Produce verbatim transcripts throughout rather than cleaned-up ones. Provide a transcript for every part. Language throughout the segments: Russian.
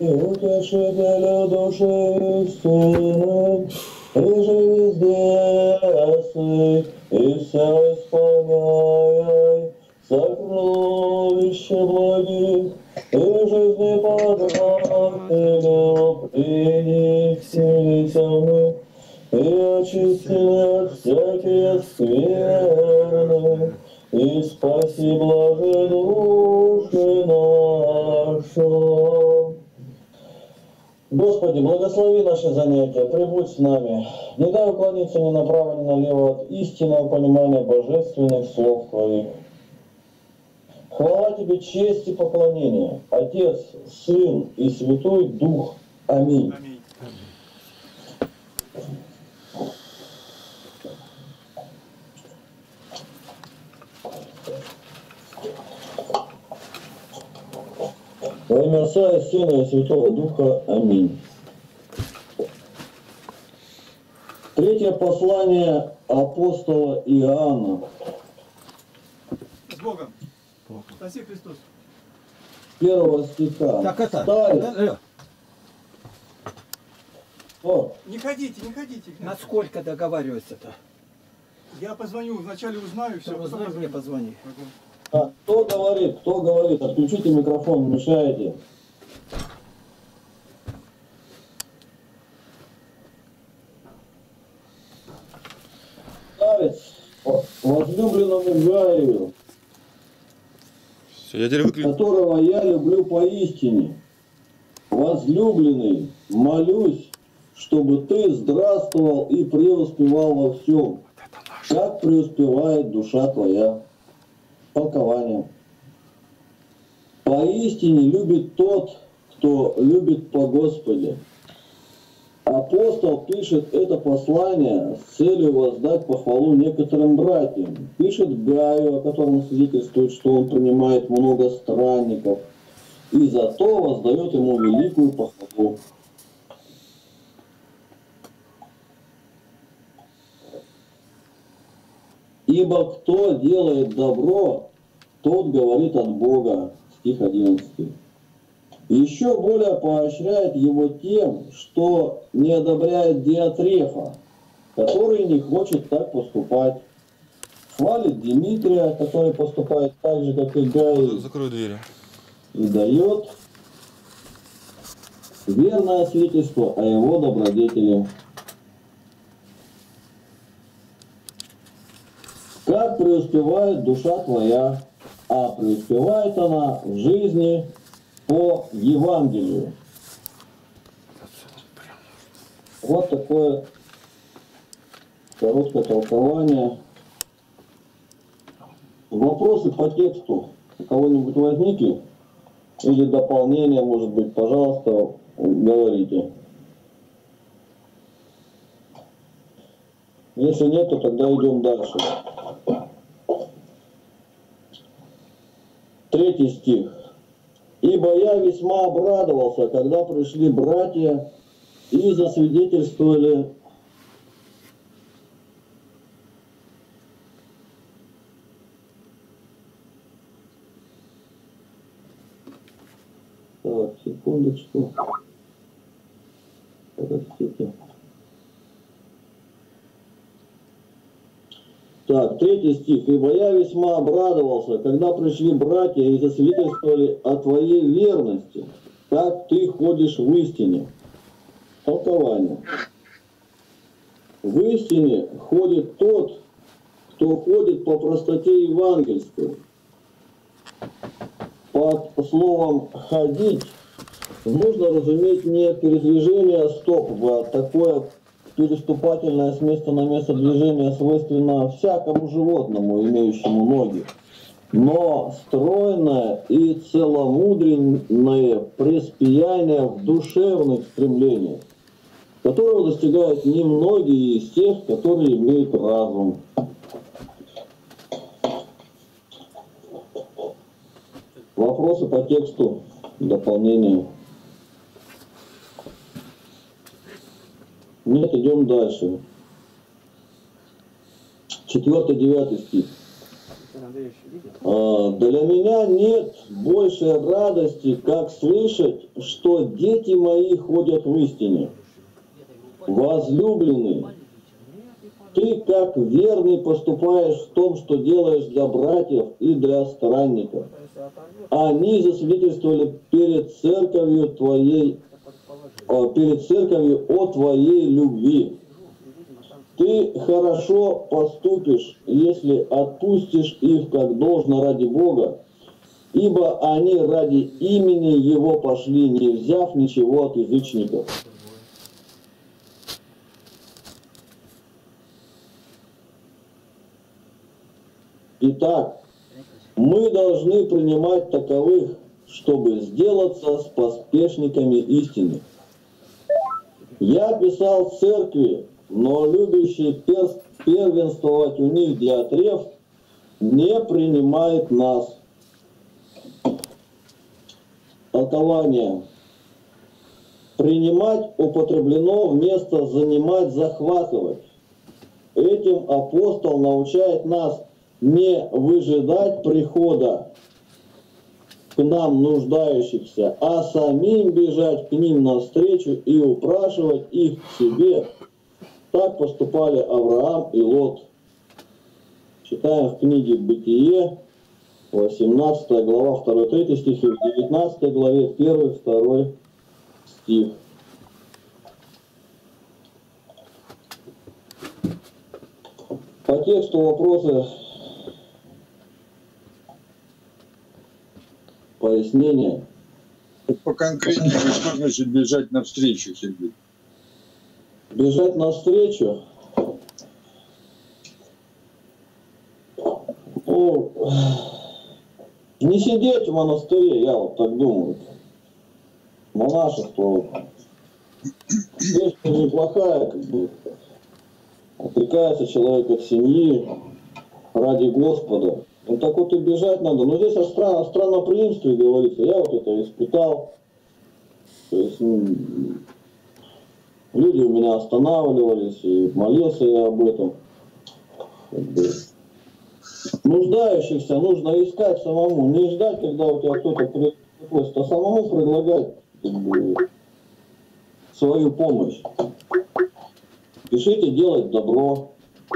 и утешителю души истины, и же везде осыпь, и все исполняй сокровища благих, и жизни подателю принеси мы, и очисти от всяких скверных, и спаси блажи души нашу. Господи, благослови наши занятия, прибудь с нами. Не дай уклониться ни направо, ни налево от истинного понимания божественных слов Твоих. Хвала Тебе, честь и поклонение, Отец, Сын и Святой Дух. Аминь. Аминь. Во имя Отца и Сына и Святого Духа. Аминь. Третье послание апостола Иоанна. С Богом. Спаси Христос. Первого стиха. Так это. Старец. это О. Не ходите, не ходите. Насколько договариваться-то? Я позвоню, вначале узнаю, все. Узнай, мне позвони. А, кто говорит? Кто говорит? Отключите микрофон, мешаете. Старец, возлюбленному Гаю, я которого я люблю поистине. Возлюбленный, молюсь, чтобы ты здравствовал и преуспевал во всем, как преуспевает душа твоя. Толкование. Поистине любит тот, кто любит по Господе. Апостол пишет это послание с целью воздать похвалу некоторым братьям. Пишет Гаю, о котором свидетельствует, что он принимает много странников, и зато воздает ему великую похвалу. Ибо кто делает добро, тот говорит от Бога. Стих одиннадцатый. Еще более поощряет его тем, что не одобряет Диатрефа, который не хочет так поступать. Хвалит Дмитрия, который поступает так же, как и Гай. Закрой двери. И дает верное свидетельство о его добродетели. Как преуспевает душа твоя, а преуспевает она в жизни по Евангелию. Вот такое короткое толкование. Вопросы по тексту у кого-нибудь возникли? Или дополнение, может быть, пожалуйста, говорите. Если нет, то тогда идем дальше. Третий стих. «Ибо я весьма обрадовался, когда пришли братья и засвидетельствовали Так, секундочку. Подождите. Так, третий стих. «Ибо я весьма обрадовался, когда пришли братья и засвидетельствовали о твоей верности, как ты ходишь в истине». Толкование. В истине ходит тот, кто ходит по простоте евангельской. Под словом «ходить» нужно разуметь не передвижение стоп, а такое переступательное с места на место движение свойственно всякому животному, имеющему ноги, но стройное и целомудренное преспияние в душевных стремлениях, которого достигают немногие из тех, которые имеют разум. Вопросы по тексту, дополнения? Нет, идем дальше. Четвертый, девятый стих. А, для меня нет большей радости, как слышать, что дети мои ходят в истине. Возлюбленный, ты как верный поступаешь в том, что делаешь для братьев и для странников. Они засвидетельствовали перед церковью твоей, перед церковью о твоей любви. Ты хорошо поступишь, если отпустишь их как должно ради Бога, ибо они ради имени Его пошли, не взяв ничего от язычников. Итак, мы должны принимать таковых, чтобы сделаться с поспешниками истины. Я писал церкви, но любящий перс- первенствовать у них для трев не принимает нас. Толкование. Принимать употреблено вместо занимать, захватывать. Этим апостол научает нас не выжидать прихода к нам нуждающихся, а самим бежать к ним навстречу и упрашивать их к себе. Так поступали Авраам и Лот. Читаем в книге «Бытие», восемнадцатая глава, второй-третий стих, и в девятнадцатой главе первый-второй стих. По тексту вопросы, пояснения. Поконкретнее, что значит бежать навстречу, Сергей? Бежать навстречу. Ну, не сидеть в монастыре, я вот так думаю. Монашество. Вещь неплохая, как бы. Отрекается человек от семьи ради Господа. Ну так вот и бежать надо. Но здесь о, стран, о странноприимстве говорится. Я вот это испытал. То есть, люди у меня останавливались, и молился я об этом. Как бы. Нуждающихся нужно искать самому. Не ждать, когда у тебя кто-то просит, а самому предлагать, как бы, свою помощь. Пишите делать добро.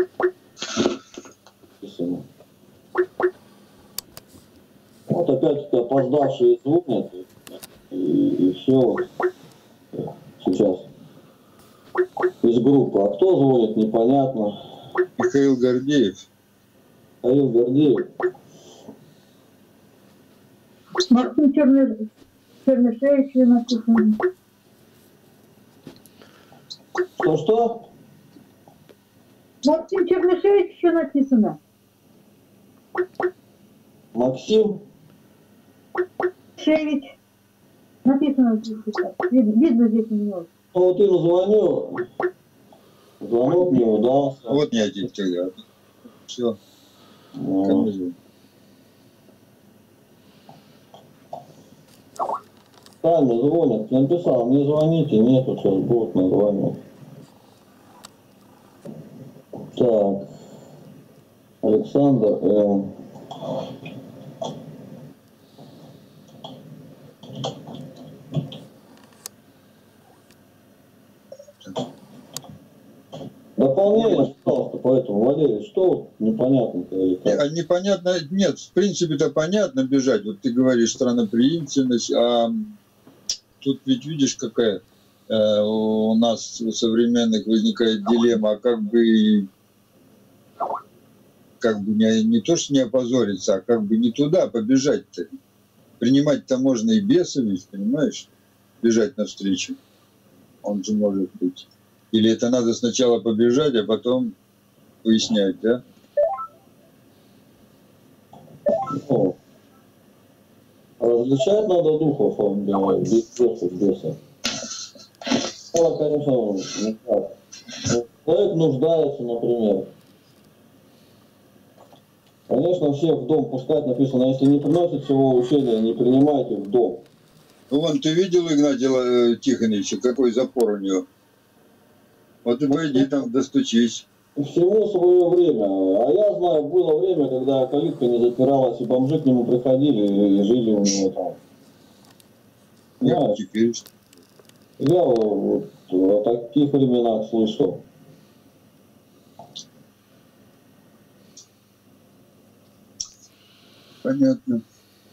Вот опять-таки опоздавшие звонят, и, и все. Сейчас из группы. А кто звонит, непонятно. Михаил Гордеев. Михаил Гордеев. Максим Черны... Чернышевич написано. Что-что? Максим Чернышевич еще написано. Максим? Шевич. Написано здесь. Видно, видно здесь у него. Ну вот им звоню. Звонок не удался. Вот не один тогда. Все. Ну. Сами звонят. Написал, не звоните, нету, сейчас будут названивать. Так. Александр М. Дополнение, пожалуйста, поэтому, Валерий, что вот непонятно-то или как? А непонятно, нет, в принципе-то понятно бежать. Вот ты говоришь странноприимственность, а тут ведь видишь, какая э, у нас у современных возникает дилемма, а как бы как бы не, не то, что не опозориться, а как бы не туда побежать-то. Принимать-то можно и бесовец, понимаешь? Бежать навстречу. Он же может быть. Или это надо сначала побежать, а потом выяснять, да? Ну, различать надо духов от бесов, бесов. Ну, конечно, не так. Человек нуждается, например. Конечно, всех в дом пускать написано, если не приносит всего учения, не принимайте в дом. Ну, вон, ты видел Игнатия Тихоновича, какой запор у него? Вот и пойди там, достучись. Всему свое время. А я знаю, было время, когда калитка не запиралась, и бомжи к нему приходили и жили у него там. Я Знаешь, теперь я вот о таких временах слышал. понятно.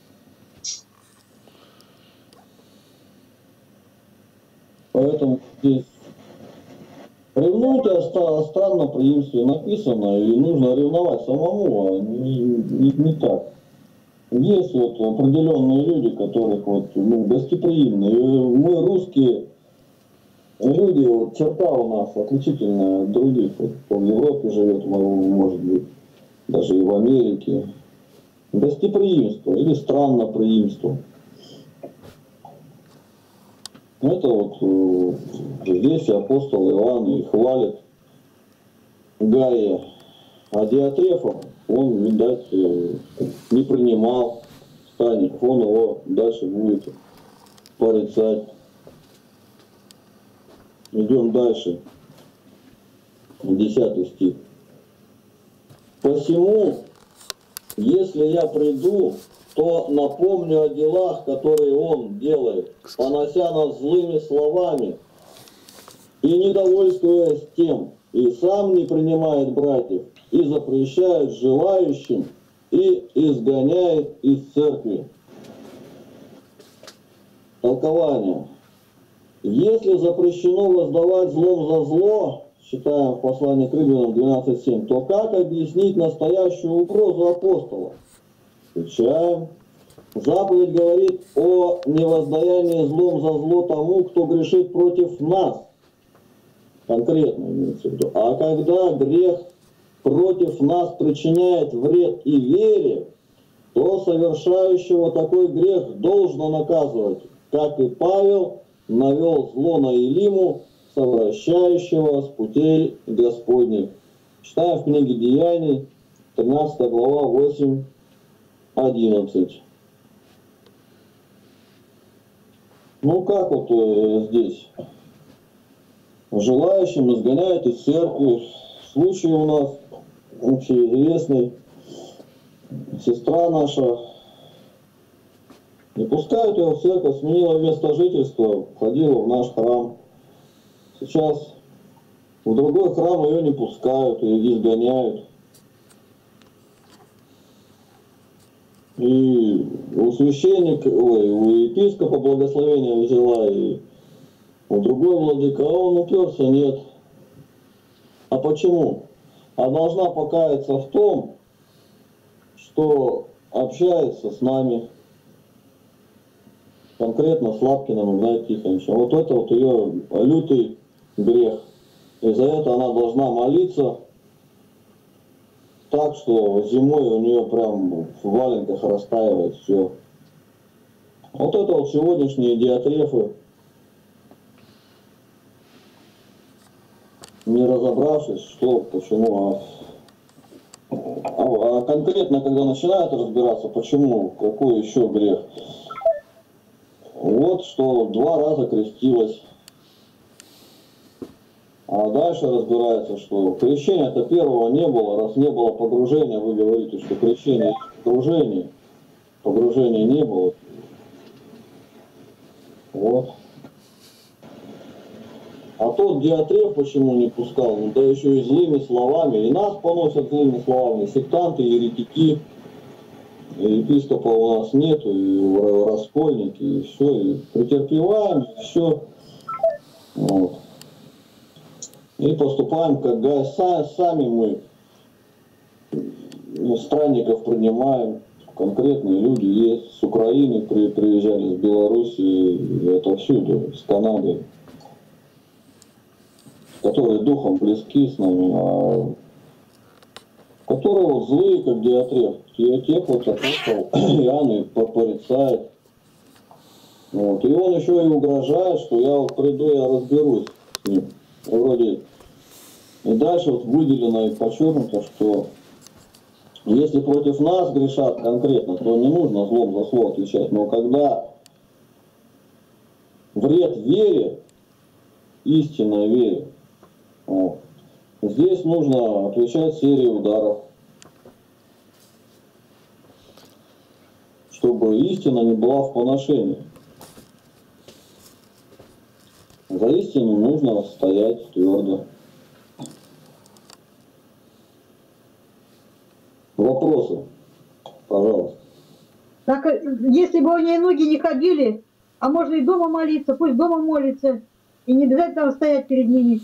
Поэтому здесь ревнуйте о ста- о странном преимстве написано, и нужно ревновать самому, а не, не, не так. Есть вот определенные люди, которых вот, ну, гостеприимные. И мы, русские люди, вот черта у нас отличительная от других. Вот, кто в Европе живет, может быть, даже и в Америке. Гостеприимство или странноприимство. Это вот э, здесь апостол Иоанн и хвалит Гая, а Диатрефа он, видать, э, не принимал станников, он его дальше будет порицать. Идем дальше. Десятый стих. «Посему, если я приду, то напомню о делах, которые он делает, понося нас злыми словами, и недовольствуясь тем, и сам не принимает братьев, и запрещает желающим, и изгоняет из церкви». Толкование. Если запрещено воздавать злом за зло, считаем в послании к Римлянам двенадцать семь, то как объяснить настоящую угрозу апостола? Отвечаем. Заповедь говорит о невоздаянии злом за зло тому, кто грешит против нас. Конкретно имеется в виду. А когда грех против нас причиняет вред и вере, то совершающего такой грех должно наказывать, как и Павел навел зло на Илиму, совращающего с путей Господних. Читаем в книге Деяний, тринадцатая глава, восемь одиннадцать. Ну как вот э, здесь? Желающим изгоняют из церкви. Случай у нас общеизвестный. Сестра наша не пускают ее в церковь, сменила место жительства, ходила в наш храм. Сейчас в другой храм ее не пускают и изгоняют. И у священника, ой, у епископа благословения взяла, и у другой владыка, а он уперся, нет. А почему? А должна покаяться в том, что общается с нами, конкретно с Лапкиным Игнатием Тихоновичем. Вот это вот ее лютый грех. И за это она должна молиться так, что зимой у нее прям в валенках растаивает все. Вот это вот сегодняшние диатрефы, не разобравшись, что, почему, а, а, а конкретно, когда начинают разбираться, почему, какой еще грех. Вот что два раза крестилась. А дальше разбирается, что крещения-то первого не было, раз не было погружения, вы говорите, что крещение есть погружение. Погружения не было. Вот. А тот Диатреф почему не пускал? Ну да еще и злыми словами. И нас поносят злыми словами. Сектанты, еретики. И епископа у нас нету, и раскольники, и все. И претерпеваем, и все. Вот. И поступаем как Гай. Сами мы странников принимаем. Конкретные люди есть. С Украины при, приезжали, с Белоруссии, отовсюду, с Канады. Которые духом близки с нами, а которые вот злые, как Диатреф. Тех вот апостол Иоанн и порицает. Вот. И он еще и угрожает, что я вот приду, я разберусь с ним. Вроде. И дальше вот выделено и подчеркнуто, что если против нас грешат конкретно, то не нужно злом за зло отвечать. Но когда вред вере, истинной вере, вот, Здесь нужно отвечать серией ударов, чтобы истина не была в поношении. За истину нужно стоять твердо. Вопросы, пожалуйста. Так, э, если бы у нее ноги не ходили, а можно и дома молиться, пусть дома молится, и не обязательно стоять перед ними.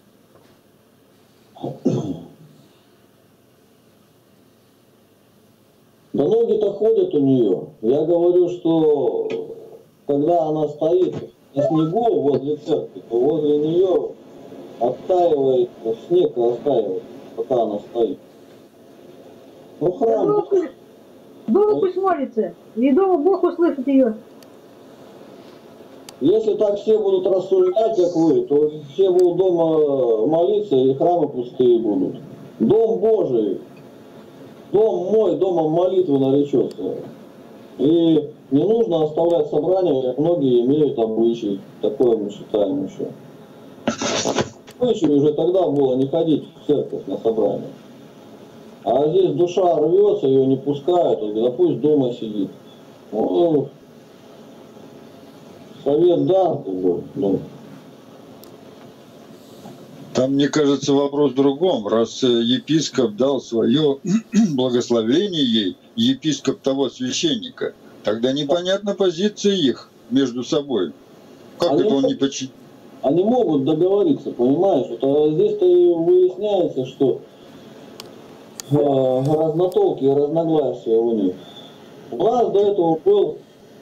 Да ноги-то ходят у нее. Я говорю, что когда она стоит на снегу возле церкви, то возле нее оттаивает, снег растаивает, пока она стоит. Ну, Да храм. дома, пусть- дома пусть молится, и дома Бог услышит ее. Если так все будут рассуждать, как вы, то все будут дома молиться, и храмы пустые будут. Дом Божий, дом мой, домом молитвы наречется. И не нужно оставлять собрания, как многие имеют обычай. Такое мы считаем еще. Обычай уже тогда было не ходить в церковь на собрание. А здесь душа рвется, ее не пускают, он говорит, да пусть дома сидит. Ну, совет да, как бы, ну. Там, мне кажется, вопрос в другом. Раз э, епископ дал свое благословение ей, епископ того священника, тогда непонятна позиция их между собой. Как Они это он мо- не почитает? Они могут договориться, понимаешь? Вот, а здесь-то и выясняется, что э, разнотолки и разногласия у них. У нас до этого был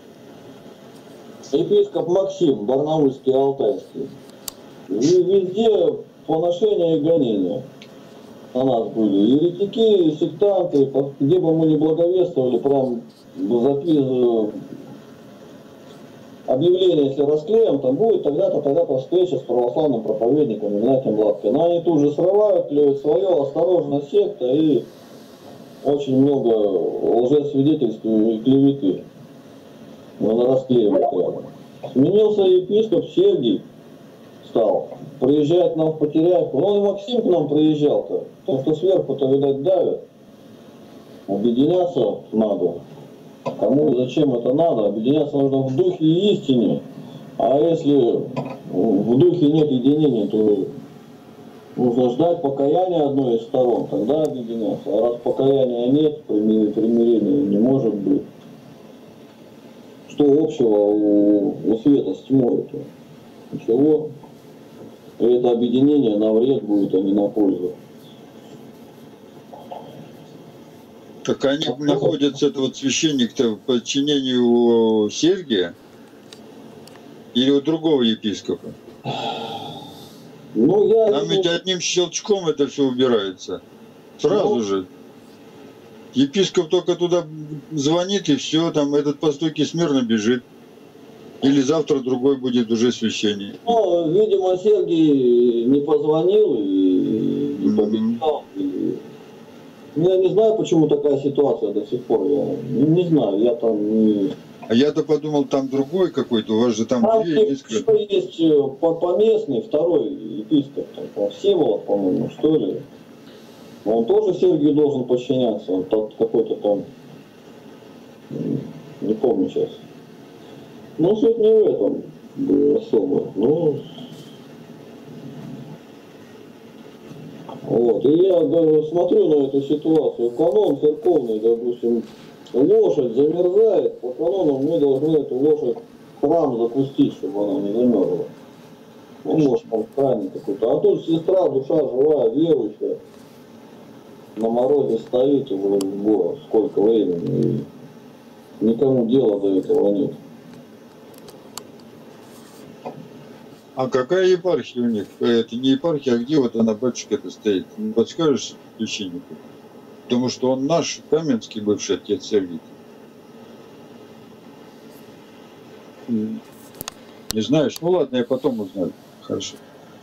епископ Максим, Барнаульский, Алтайский. И везде поношения и гонения на нас были. Еретики, сектанты, где бы мы ни благовествовали, прям записывали объявление, если расклеим, там будет тогда-то, тогда-то встреча с православным проповедником Игнатием Лапкиным. Но они тут же срывают, клеют свое, осторожно, секта, и очень много лжесвидетельств и клеветы. Надо расклеивать прямо. Сменился епископ Сергий, стал приезжать к нам в Потеряевку. Ну и Максим к нам приезжал-то, потому что сверху-то, видать, давят. Объединяться надо. Кому и зачем это надо? Объединяться нужно в духе и истине. А если в духе нет единения, то нужно ждать покаяния одной из сторон, тогда объединяться. А раз покаяния нет, примирения не может быть. Что общего у, у света с тьмой-то? Ничего. И это объединение на вред будет, а не на пользу. Так они находятся, это вот священник-то в подчинении у Сергия или у другого епископа? Ну, я... Там ведь одним щелчком это все убирается. Сразу Ну, же. Епископ только туда звонит, и все, там этот по стойке смирно бежит. Или завтра другой будет уже священник. Ну, видимо, Сергий не позвонил и не побежал. И... Ну, я не знаю, почему такая ситуация до сих пор. Я не, не знаю, я там не... А я-то подумал, там другой какой-то, у вас же там Там две еще епископа. есть по- поместный, второй епископ, там, по- Всеволод, по-моему, что ли. Он тоже Сергию должен подчиняться, он тот какой-то там, м, не помню сейчас. Ну, суть не в этом э, особо. Ну, вот. И я даже смотрю на эту ситуацию. Канон церковный, допустим, лошадь замерзает, по канону мы должны эту лошадь в храм запустить, чтобы она не замерзла. Ну, может, там странник какой-то. А тут сестра, душа живая, верующая, на морозе стоит уже ого, сколько времени, и никому дела до этого нет. А какая епархия у них? Это не епархия, а где вот она, батюшка-то стоит? Не подскажешь священнику? Потому что он наш, Каменский бывший отец Сергий. Не знаешь? Ну ладно, я потом узнаю. Хорошо.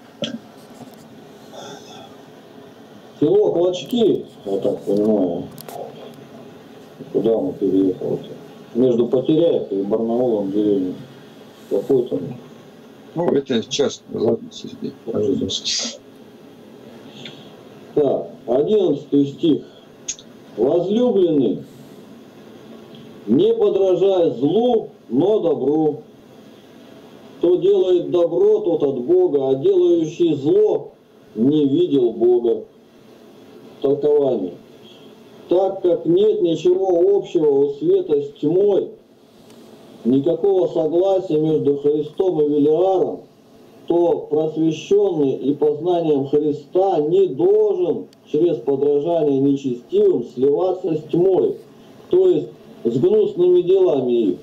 Село Клочки, я так понимаю, куда мы переехали? Между Потеряевкой и Барнаулом деревня. Какой там? Ну, это часто. Ладно, Сергей. Пожалуйста. Так, одиннадцатый стих. Возлюбленный, не подражай злу, но добру. Кто делает добро, тот от Бога, а делающий зло не видел Бога. Толкование. Так как нет ничего общего у света с тьмой, никакого согласия между Христом и Велиаром, то просвещенный и познанием Христа не должен через подражание нечестивым сливаться с тьмой, то есть с гнусными делами их.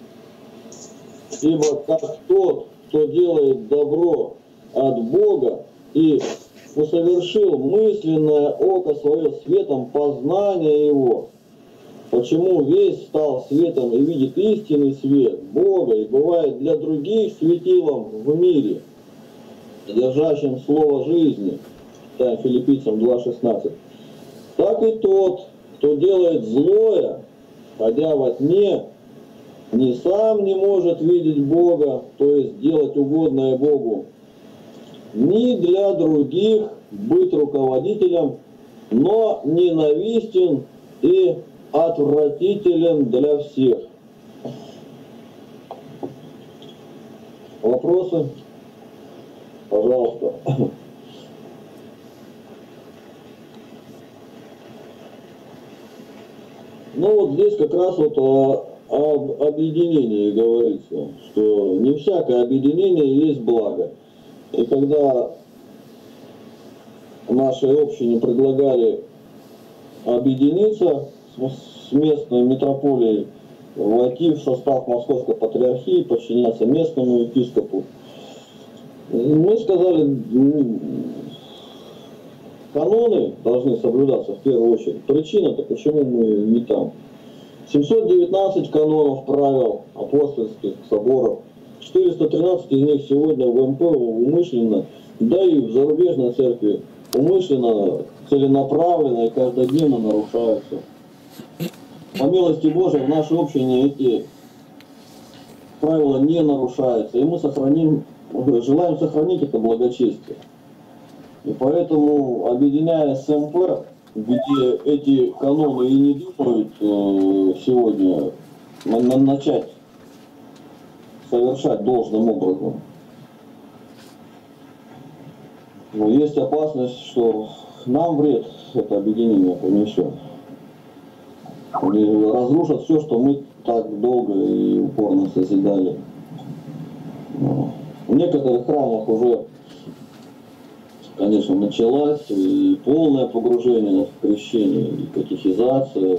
Ибо как тот, кто делает добро от Бога и усовершил мысленное око свое светом познания его, почему весь стал светом и видит истинный свет Бога и бывает для других светилом в мире, содержащим слово жизни, читаем Филиппийцам два шестнадцать, так и тот, кто делает злое, ходя во тьме, ни сам не может видеть Бога, то есть делать угодное Богу, ни для других быть руководителем, но ненавистен и отвратителен для всех. Вопросы? Пожалуйста. Ну вот здесь как раз вот о, об объединении говорится, что не всякое объединение есть благо. И когда нашей общине предлагали объединиться с местной метрополией, войти в состав Московской Патриархии, подчиняться местному епископу, мы сказали, каноны должны соблюдаться в первую очередь. Причина-то, почему мы не там. семьсот девятнадцать канонов правил апостольских соборов, четыреста тринадцать из них сегодня в МП умышленно, да и в зарубежной церкви умышленно, целенаправленно и каждодневно нарушаются. По милости Божией в нашей общине эти правила не нарушаются, и мы сохраним, желаем сохранить это благочестие. И поэтому, объединяя с МП, где эти каноны и не думают э, сегодня на, на, начать совершать должным образом, но есть опасность, что нам вред это объединение принесет. И разрушат все, что мы так долго и упорно созидали. В некоторых храмах уже, конечно, началась и полное погружение в крещение, и катехизация,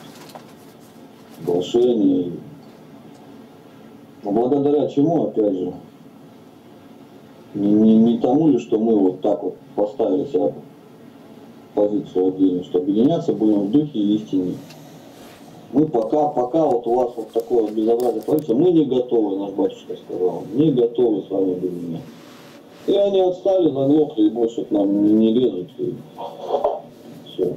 глашение. Но благодаря чему, опять же, не, не, не тому ли, что мы вот так вот поставили себя в позицию отдельно, что объединяться будем в духе и истине. Мы пока, пока вот у вас вот такое вот безобразие творится, мы не готовы, наш батюшка сказал, не готовы с вами объединяться. И они отстали, заглохли и больше к нам не, не лезут. И все.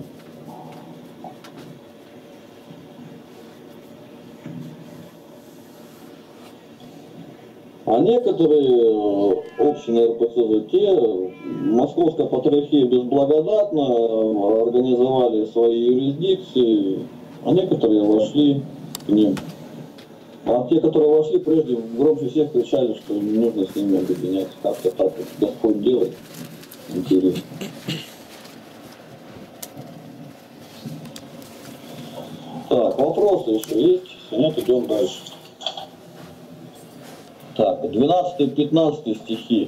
А некоторые общины эр пэ цэ зэ те, Московская Патриархия безблагодатно организовали свои юрисдикции, а некоторые вошли к ним. А те, которые вошли прежде, громче всех кричали, что не нужно с ними объединяться. Как-то так вот Господь делает. Интересно. Так, вопросы еще есть? Нет, идем дальше. Так, двенадцатый-пятнадцатый стихи.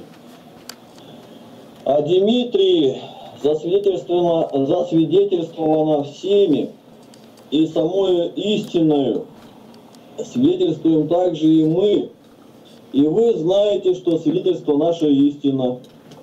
А Дмитрий засвидетельствовано, засвидетельствовано всеми и самою истиною свидетельствуем также и мы, и вы знаете, что свидетельство наше истина.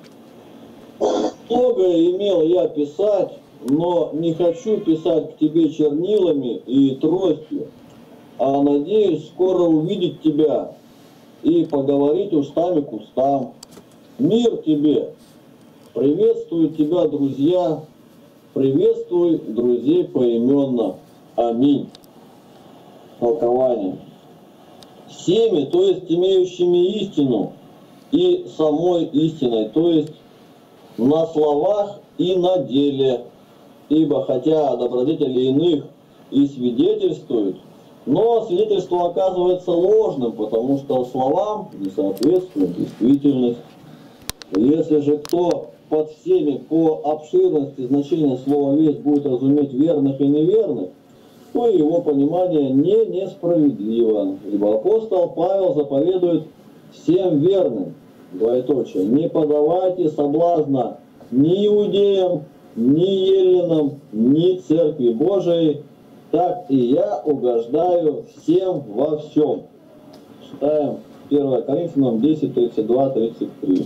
Многое имел я писать, но не хочу писать к тебе чернилами и тростью, а надеюсь скоро увидеть тебя и поговорить устами к устам. Мир тебе! Приветствую тебя, друзья! Приветствуй друзей поименно. Аминь. Толкование. Всеми, то есть имеющими истину и самой истиной, то есть на словах и на деле. Ибо хотя добродетели иных и свидетельствуют, но свидетельство оказывается ложным, потому что словам не соответствует действительность. Если же кто под всеми по обширности значения слова «весть» будет разуметь верных и неверных, то его понимание не несправедливо. Ибо апостол Павел заповедует всем верным, двоеточие, не подавайте соблазна ни иудеям, ни еллинам, ни церкви Божией, так и я угождаю всем во всем. Читаем первое Коринфянам десять, тридцать два, тридцать три.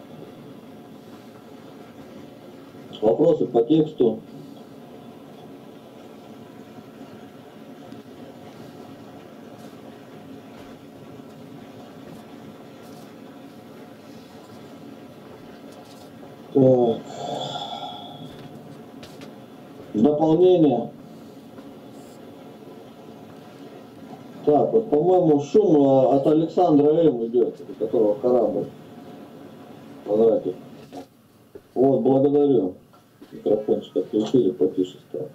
Вопросы по тексту? Так. Дополнение. Так, вот, по-моему, шум от Александра М идет, у которого корабль. Квадратик. Вот, благодарю. Микрофончик отключили, потише стало.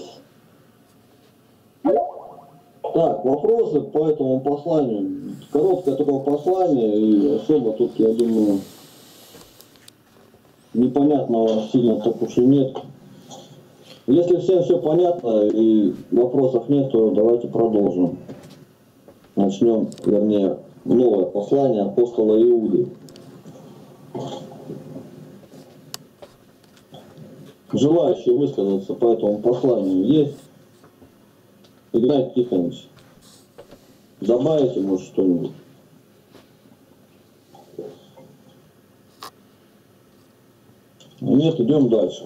Так, вопросы по этому посланию. Короткое такое послание, и особо тут, я думаю, непонятного сильно так уж и нет. Если всем все понятно и вопросов нет, то давайте продолжим. Начнем, вернее, новое послание апостола Иуды. Желающие высказаться по этому посланию есть? Игнатий Тихонович, добавите, может, что-нибудь? Нет, идем дальше.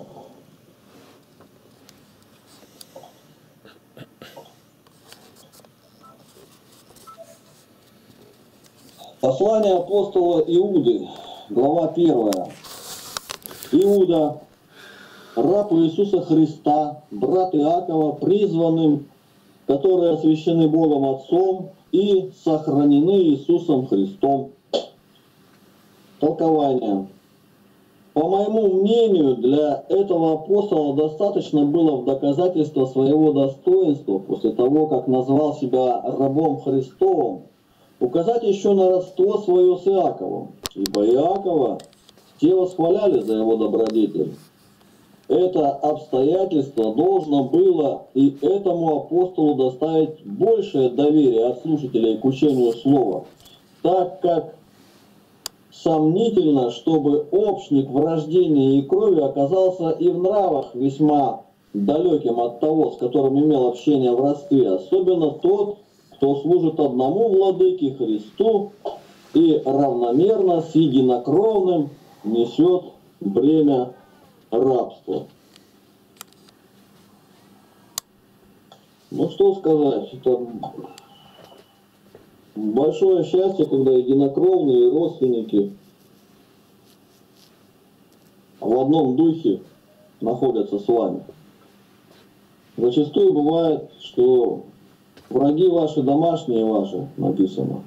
Послание апостола Иуды, глава первая. Иуда, раб Иисуса Христа, брат Иакова, призванным, которые освящены Богом Отцом и сохранены Иисусом Христом. Толкование. По моему мнению, для этого апостола достаточно было в доказательство своего достоинства, после того, как назвал себя рабом Христовым, указать еще на родство свое с Иаковом, ибо Иакова те восхваляли за его добродетель. Это обстоятельство должно было и этому апостолу доставить большее доверие от слушателей к учению слова, так как сомнительно, чтобы общник в рождении и крови оказался и в нравах весьма далеким от того, с которым имел общение в родстве, особенно тот, кто служит одному владыке Христу и равномерно с единокровным несет бремя рабства. Ну что сказать, это большое счастье, когда единокровные родственники в одном духе находятся с вами. Зачастую бывает, что враги ваши, домашние ваши, написано.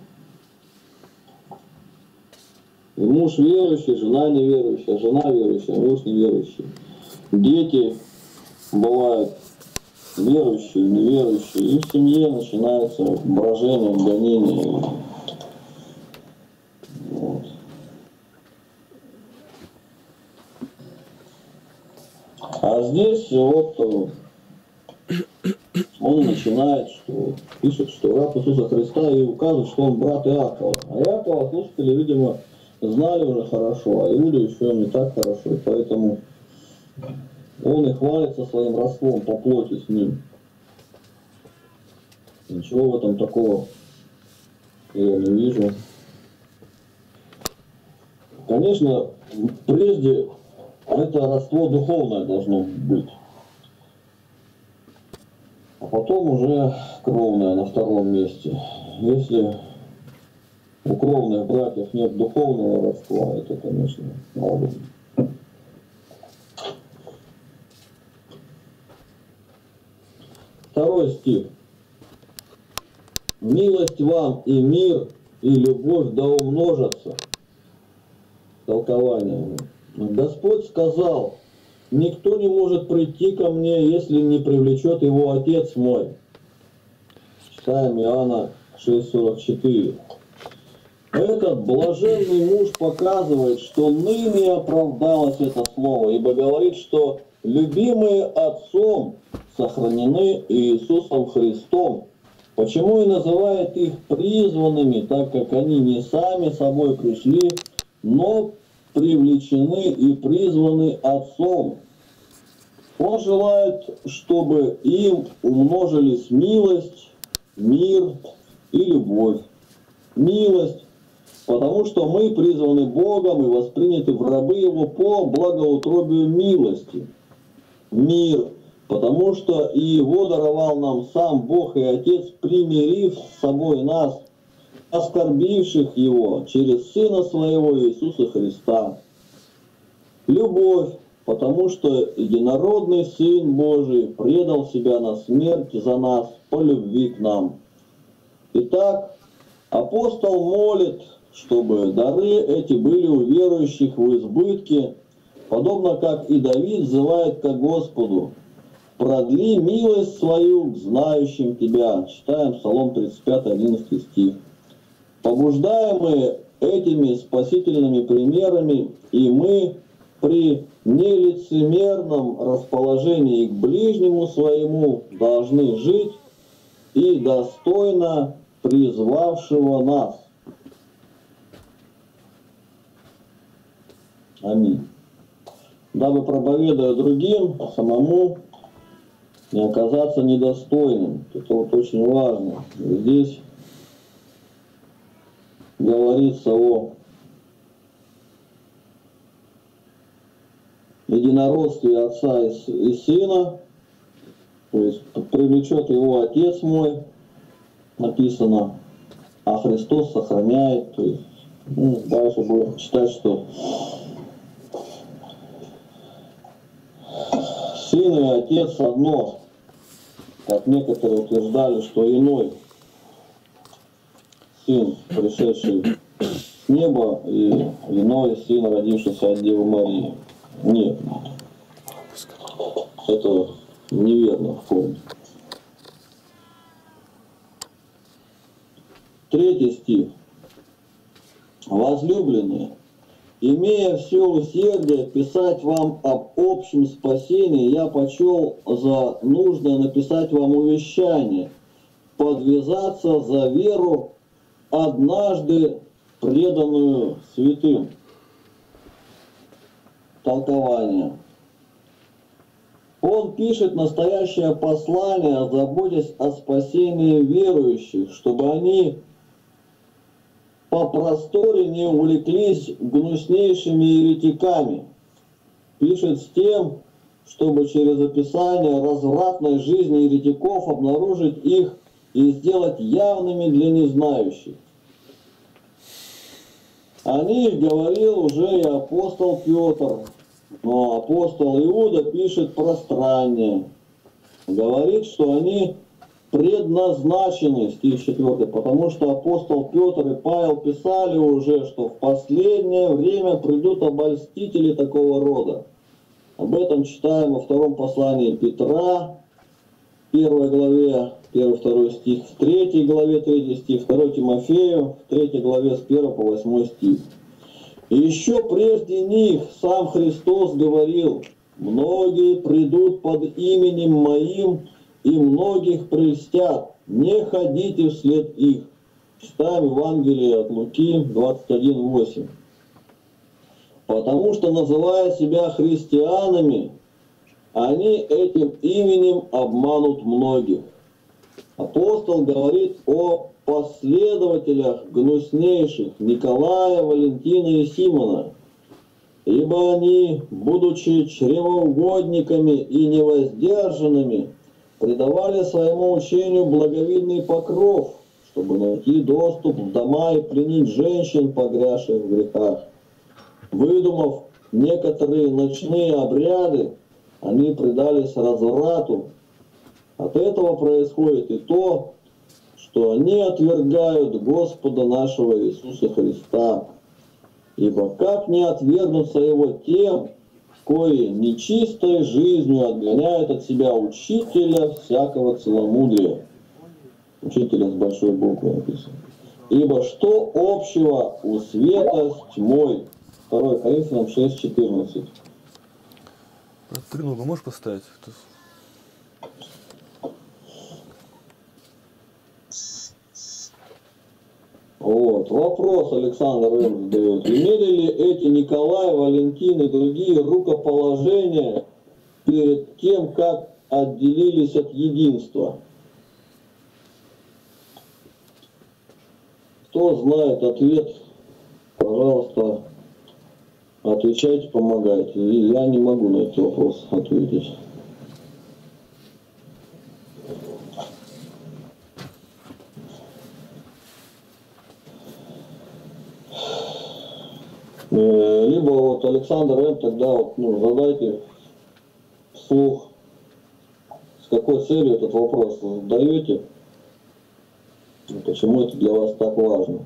И муж верующий, жена неверующая, жена верующая, муж неверующий. Дети бывают верующие, неверующие. И в семье начинается брожение, гонение. Вот. А здесь вот он начинает, что пишет, что раб Иисуса Христа, и указывает, что он брат Иакова. А Иакова слушатели, видимо, знали уже хорошо, а Иуду еще не так хорошо, и поэтому он и хвалится своим родством по плоти с ним. Ничего в этом такого я не вижу. Конечно, прежде это родство духовное должно быть, а потом уже кровное на втором месте. Если у кровных братьев нет духовного родства, это, конечно, правда. Второй стих. Милость вам и мир, и любовь да умножатся. Толкование. Господь сказал: никто не может прийти ко мне, если не привлечет его Отец мой. Читаем Иоанна шесть сорок четыре. Этот блаженный муж показывает, что ныне оправдалось это слово, ибо говорит, что любимые Отцом сохранены Иисусом Христом. Почему и называет их призванными, так как они не сами собой пришли, но привлечены и призваны Отцом. Он желает, чтобы им умножились милость, мир и любовь. Милость, потому что мы призваны Богом и восприняты в рабы Его по благоутробию милости. Мир, потому что и Его даровал нам сам Бог и Отец, примирив с собой нас, оскорбивших Его через Сына Своего Иисуса Христа. Любовь, потому что единородный Сын Божий предал Себя на смерть за нас по любви к нам. Итак, апостол молит, чтобы дары эти были у верующих в избытке, подобно как и Давид взывает ко Господу: «Продли милость свою к знающим Тебя». Читаем Псалом тридцать пять, одиннадцатый стих. Побуждаемые этими спасительными примерами, и мы при нелицемерном расположении к ближнему своему должны жить и достойно призвавшего нас. Аминь. Дабы, проповедуя другим, самому не оказаться недостойным. Это вот очень важно. Здесь говорится о единородстве Отца и Сына, то есть привлечет его Отец мой, написано, а Христос сохраняет. То есть, ну, дальше будем читать, что Сын и Отец одно, как некоторые утверждали, что иной Сын, пришедший с неба, и иной Сын, родившийся от Девы Марии. Нет, это неверно вполне. Третий стих. Возлюбленные, имея все усердие писать вам об общем спасении, я почел за нужное написать вам увещание, подвязаться за веру, однажды преданную святым. Толкование. Он пишет настоящее послание, заботясь о спасении верующих, чтобы они по просторе не увлеклись гнуснейшими еретиками. Пишет с тем, чтобы через описание развратной жизни еретиков обнаружить их и сделать явными для незнающих. О них говорил уже и апостол Петр, но апостол Иуда пишет пространнее. Говорит, что они предназначены, стих четвёртый, потому что апостол Петр и Павел писали уже, что в последнее время придут обольстители такого рода. Об этом читаем во втором послании Петра, первой главе, первый-второй стих, в третьей главе, третий стих, второй Тимофею, в третьей главе с первого по восьмой стих. И еще прежде них сам Христос говорил: многие придут под именем Моим, и многих прельстят, не ходите вслед их. Читаем Евангелие от Луки двадцать один восемь. Потому что, называя себя христианами, они этим именем обманут многих. Апостол говорит о последователях гнуснейших Николая, Валентина и Симона, ибо они, будучи чревоугодниками и невоздержанными, придавали своему учению благовидный покров, чтобы найти доступ в дома и пленить женщин, погрязших в грехах. Выдумав некоторые ночные обряды, они предались разврату. От этого происходит и то, что они отвергают Господа нашего Иисуса Христа. Ибо как не отвергнуться Его тем, кои нечистой жизнью отгоняют от себя учителя всякого целомудрия. Учителя с большой буквы написано. Ибо что общего у света с тьмой? второе Коринфянам шесть четырнадцать. Треногу можешь поставить? Вот. Вопрос Александр М. задает. Имели ли эти Николай, Валентин и другие рукоположения перед тем, как отделились от единства? Кто знает ответ, пожалуйста, отвечайте, помогайте. Я не могу на этот вопрос ответить. Либо вот Александр М. тогда вот, ну, задайте вслух, с какой целью этот вопрос задаете, и почему это для вас так важно.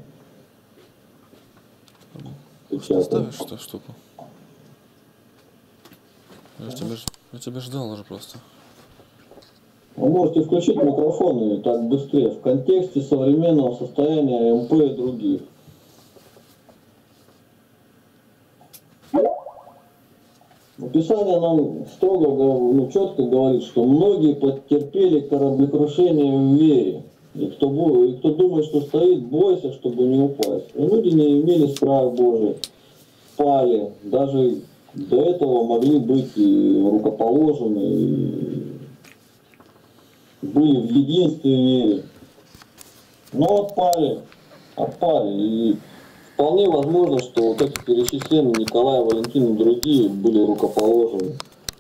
Ставишь что штуку? Я тебя, я тебя ждал уже просто. Вы можете включить микрофон и так быстрее, в контексте современного состояния МП и других. Писание нам строго, ну, четко говорит, что многие потерпели кораблекрушение в вере. И кто, и кто думает, что стоит, бойся, чтобы не упасть. И люди не имели страха Божий, пали. Даже до этого могли быть и рукоположены, и были в единстве вере. Но отпали, отпали. И вполне возможно, что вот эти перечисления Николая, Валентина и другие были рукоположены.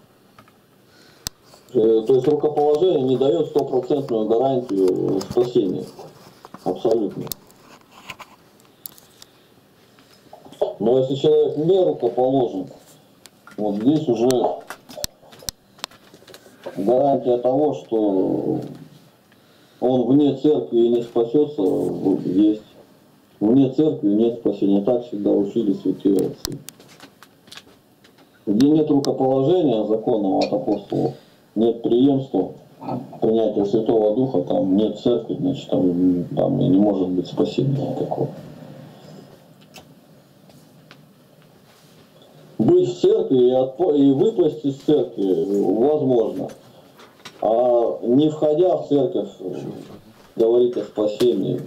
То есть рукоположение не дает стопроцентную гарантию спасения. Абсолютно. Но если человек не рукоположен, вот здесь уже гарантия того, что он вне церкви и не спасется, есть. Вне церкви нет спасения. Так всегда учили святые отцы. Где нет рукоположения законного от апостолов, нет преемства, принятия Святого Духа, там нет церкви, значит, там, там и не может быть спасения никакого. Быть в церкви и, отпо- и выпасть из церкви возможно, а не входя в церковь говорить о спасении.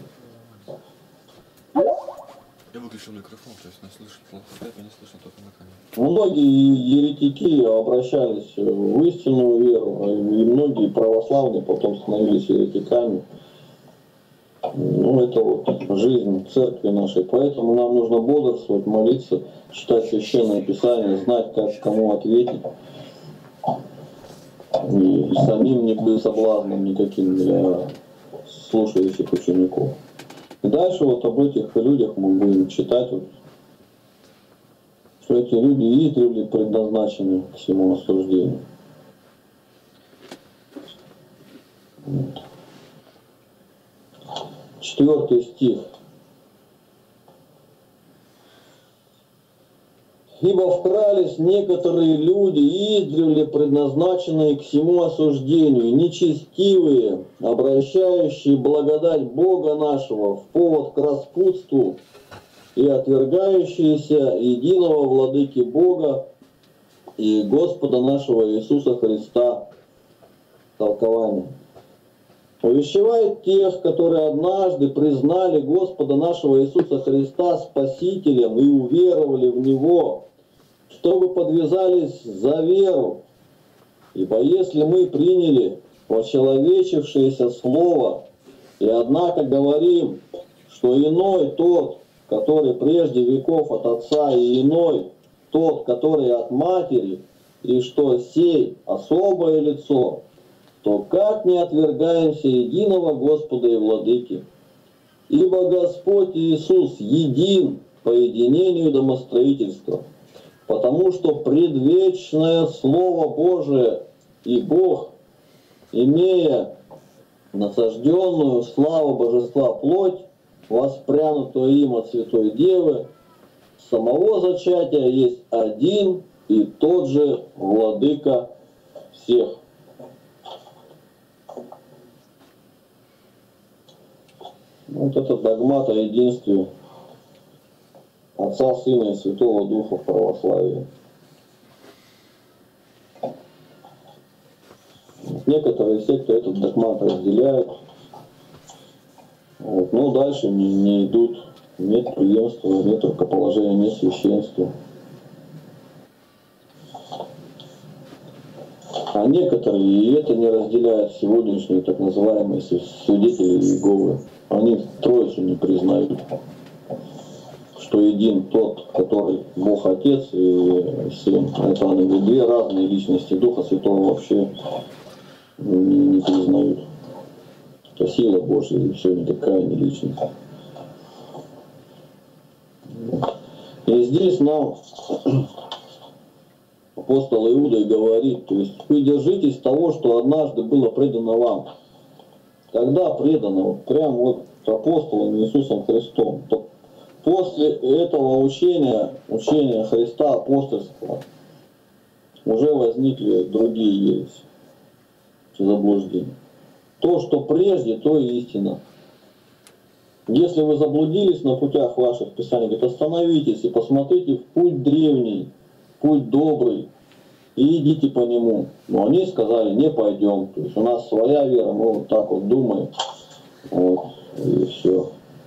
Я выключил микрофон, то есть нас слышно плохо, я не слышно только на камере. Многие еретики обращались в истинную веру, и многие православные потом становились еретиками. Ну, это вот жизнь церкви нашей. Поэтому нам нужно бодрствовать, молиться, читать Священное Писание, знать, как кому ответить. И самим не быть соблазном никаким для слушающих учеников. И дальше вот об этих людях мы будем читать, вот, что эти люди издревле предназначены к всему осуждению. Вот. Четвертый стих. Ибо вкрались некоторые люди, издревле предназначенные к всему осуждению, нечестивые, обращающие благодать Бога нашего в повод к распутству и отвергающиеся единого владыки Бога и Господа нашего Иисуса Христа. Толкование. Увещевает тех, которые однажды признали Господа нашего Иисуса Христа Спасителем и уверовали в Него, чтобы подвязались за веру. Ибо если мы приняли очеловечившееся Слово, и однако говорим, что иной тот, который прежде веков от Отца, и иной тот, который от Матери, и что сей особое лицо, то как не отвергаемся единого Господа и Владыки? Ибо Господь Иисус един по единению домостроительства, потому что предвечное Слово Божие и Бог, имея насажденную славу Божества плоть, воспрянутую им от Святой Девы, самого зачатия есть один и тот же владыка всех. Вот это догмат о единстве Отца, Сына и Святого Духа в православии. Некоторые секты этот догмат разделяют, вот, но дальше не, не идут. Нет преемства, нет рукоположения, нет священства. А некоторые и это не разделяют, сегодняшние так называемые свидетели Иеговы. Они Троицу не признают, что един тот, который Бог Отец и Сын. Это они две разные личности. Духа Святого вообще не, не признают. Это сила Божья, и все, никакая не личность. И здесь нам апостол Иуда и говорит, то есть вы держитесь того, что однажды было предано вам. Когда предано, вот прям вот апостолом Иисусом Христом, то после этого учения, учения Христа апостольского, уже возникли другие ереси, заблуждения. То, что прежде, то и истина. Если вы заблудились на путях ваших, Писаний говорит, остановитесь и посмотрите в путь древний, путь добрый, и идите по нему. Но они сказали, не пойдем. То есть у нас своя вера, мы вот так вот думаем. Вот, и все.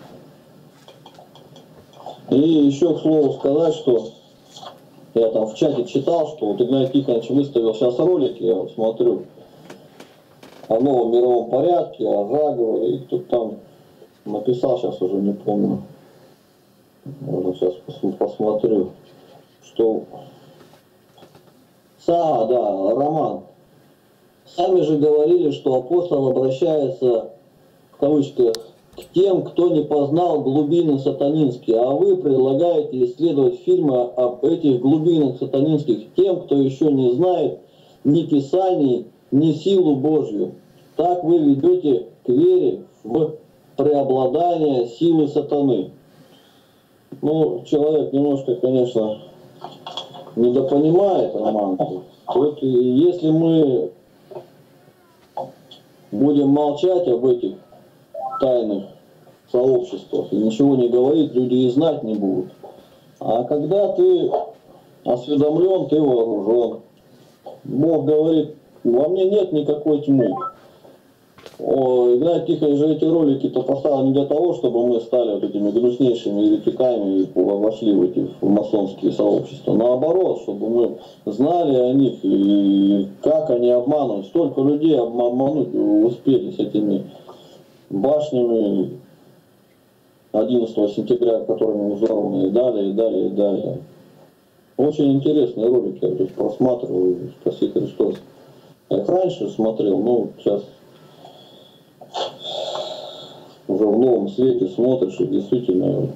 И еще, к слову, сказать, что я там в чате читал, что вот Игнатий Тихонович выставил сейчас ролики, я вот смотрю, о новом мировом порядке, о заговоре, и кто-то там написал, сейчас уже не помню, можно сейчас посмотрю, что... А, да, Роман. Сами же говорили, что апостол обращается, в кавычках, к тем, кто не познал глубины сатанинские, а вы предлагаете исследовать фильмы об этих глубинах сатанинских тем, кто еще не знает ни Писаний, ни силу Божью. Так вы ведете к вере в преобладание силы сатаны. Ну, человек немножко, конечно, недопонимает, Роман. Вот если мы будем молчать об этих тайных сообществах и ничего не говорить, люди и знать не будут. А когда ты осведомлен, ты вооружен. Бог говорит, во мне нет никакой тьмы. О, Игнатий Тихонович же эти ролики-то поставил не для того, чтобы мы стали вот этими гнуснейшими еретиками и вошли в эти в масонские сообщества. Наоборот, чтобы мы знали о них и как они обманывают. Столько людей обмануть успели с этими башнями одиннадцатого сентября, которыми взорваны и далее, и далее, и далее. Очень интересные ролики, я то есть просматриваю, спаси Христос. Я их раньше смотрел, но сейчас уже в новом свете смотришь, и действительно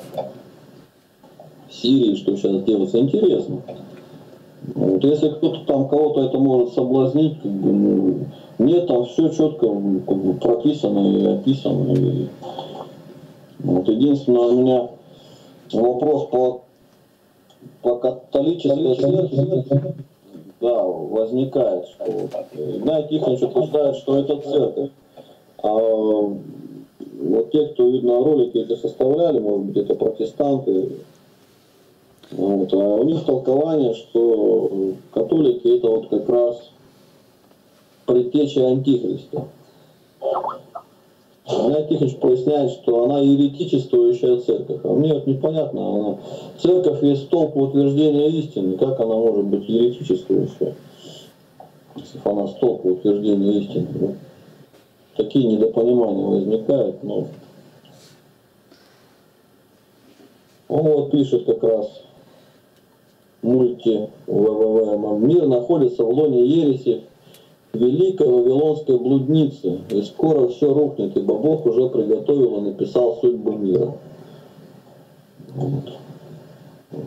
в Сирии, что сейчас делается, интересно. Вот, если кто-то там кого-то это может соблазнить, как бы, ну, нет, там все четко как бы, прописано и описано. И, вот, единственное, у меня вопрос по, по католической церкви, да, возникает, что Игнатий Тихонович утверждает, что это церковь. А вот те, кто, видно, ролики эти составляли, может быть, это протестанты, вот, а у них толкование, что католики это вот как раз предтеча Антихриста. Игнатий Тихонович поясняет, что она еретичествующая церковь. А мне вот непонятно, она... церковь есть столб утверждения истины, как она может быть еретичествующая, если она столб утверждения истины. Да? Такие недопонимания возникают, но он вот пишет как раз мульти ВВВ. Мир находится в лоне ереси великой вавилонской блудницы, и скоро все рухнет, ибо Бог уже приготовил и написал судьбу мира. Вот. Вот.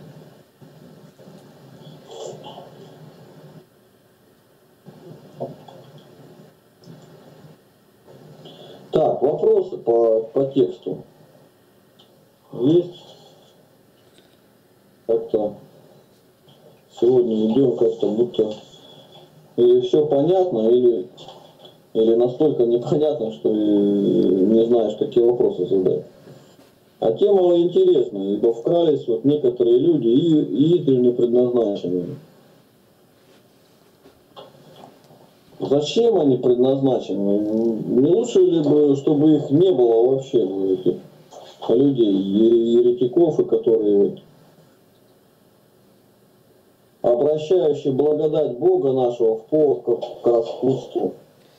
Так, вопросы по, по тексту есть? Как-то сегодня идем как-то будто или все понятно, или, или настолько непонятно, что и не знаешь, какие вопросы задать. А тема интересная, ибо вкрались вот некоторые люди и, и искренне предназначенные. Зачем они предназначены? Не лучше ли бы, чтобы их не было вообще, этих людей, еретиков, и которые вот, обращающие благодать Бога нашего в повод к распутству.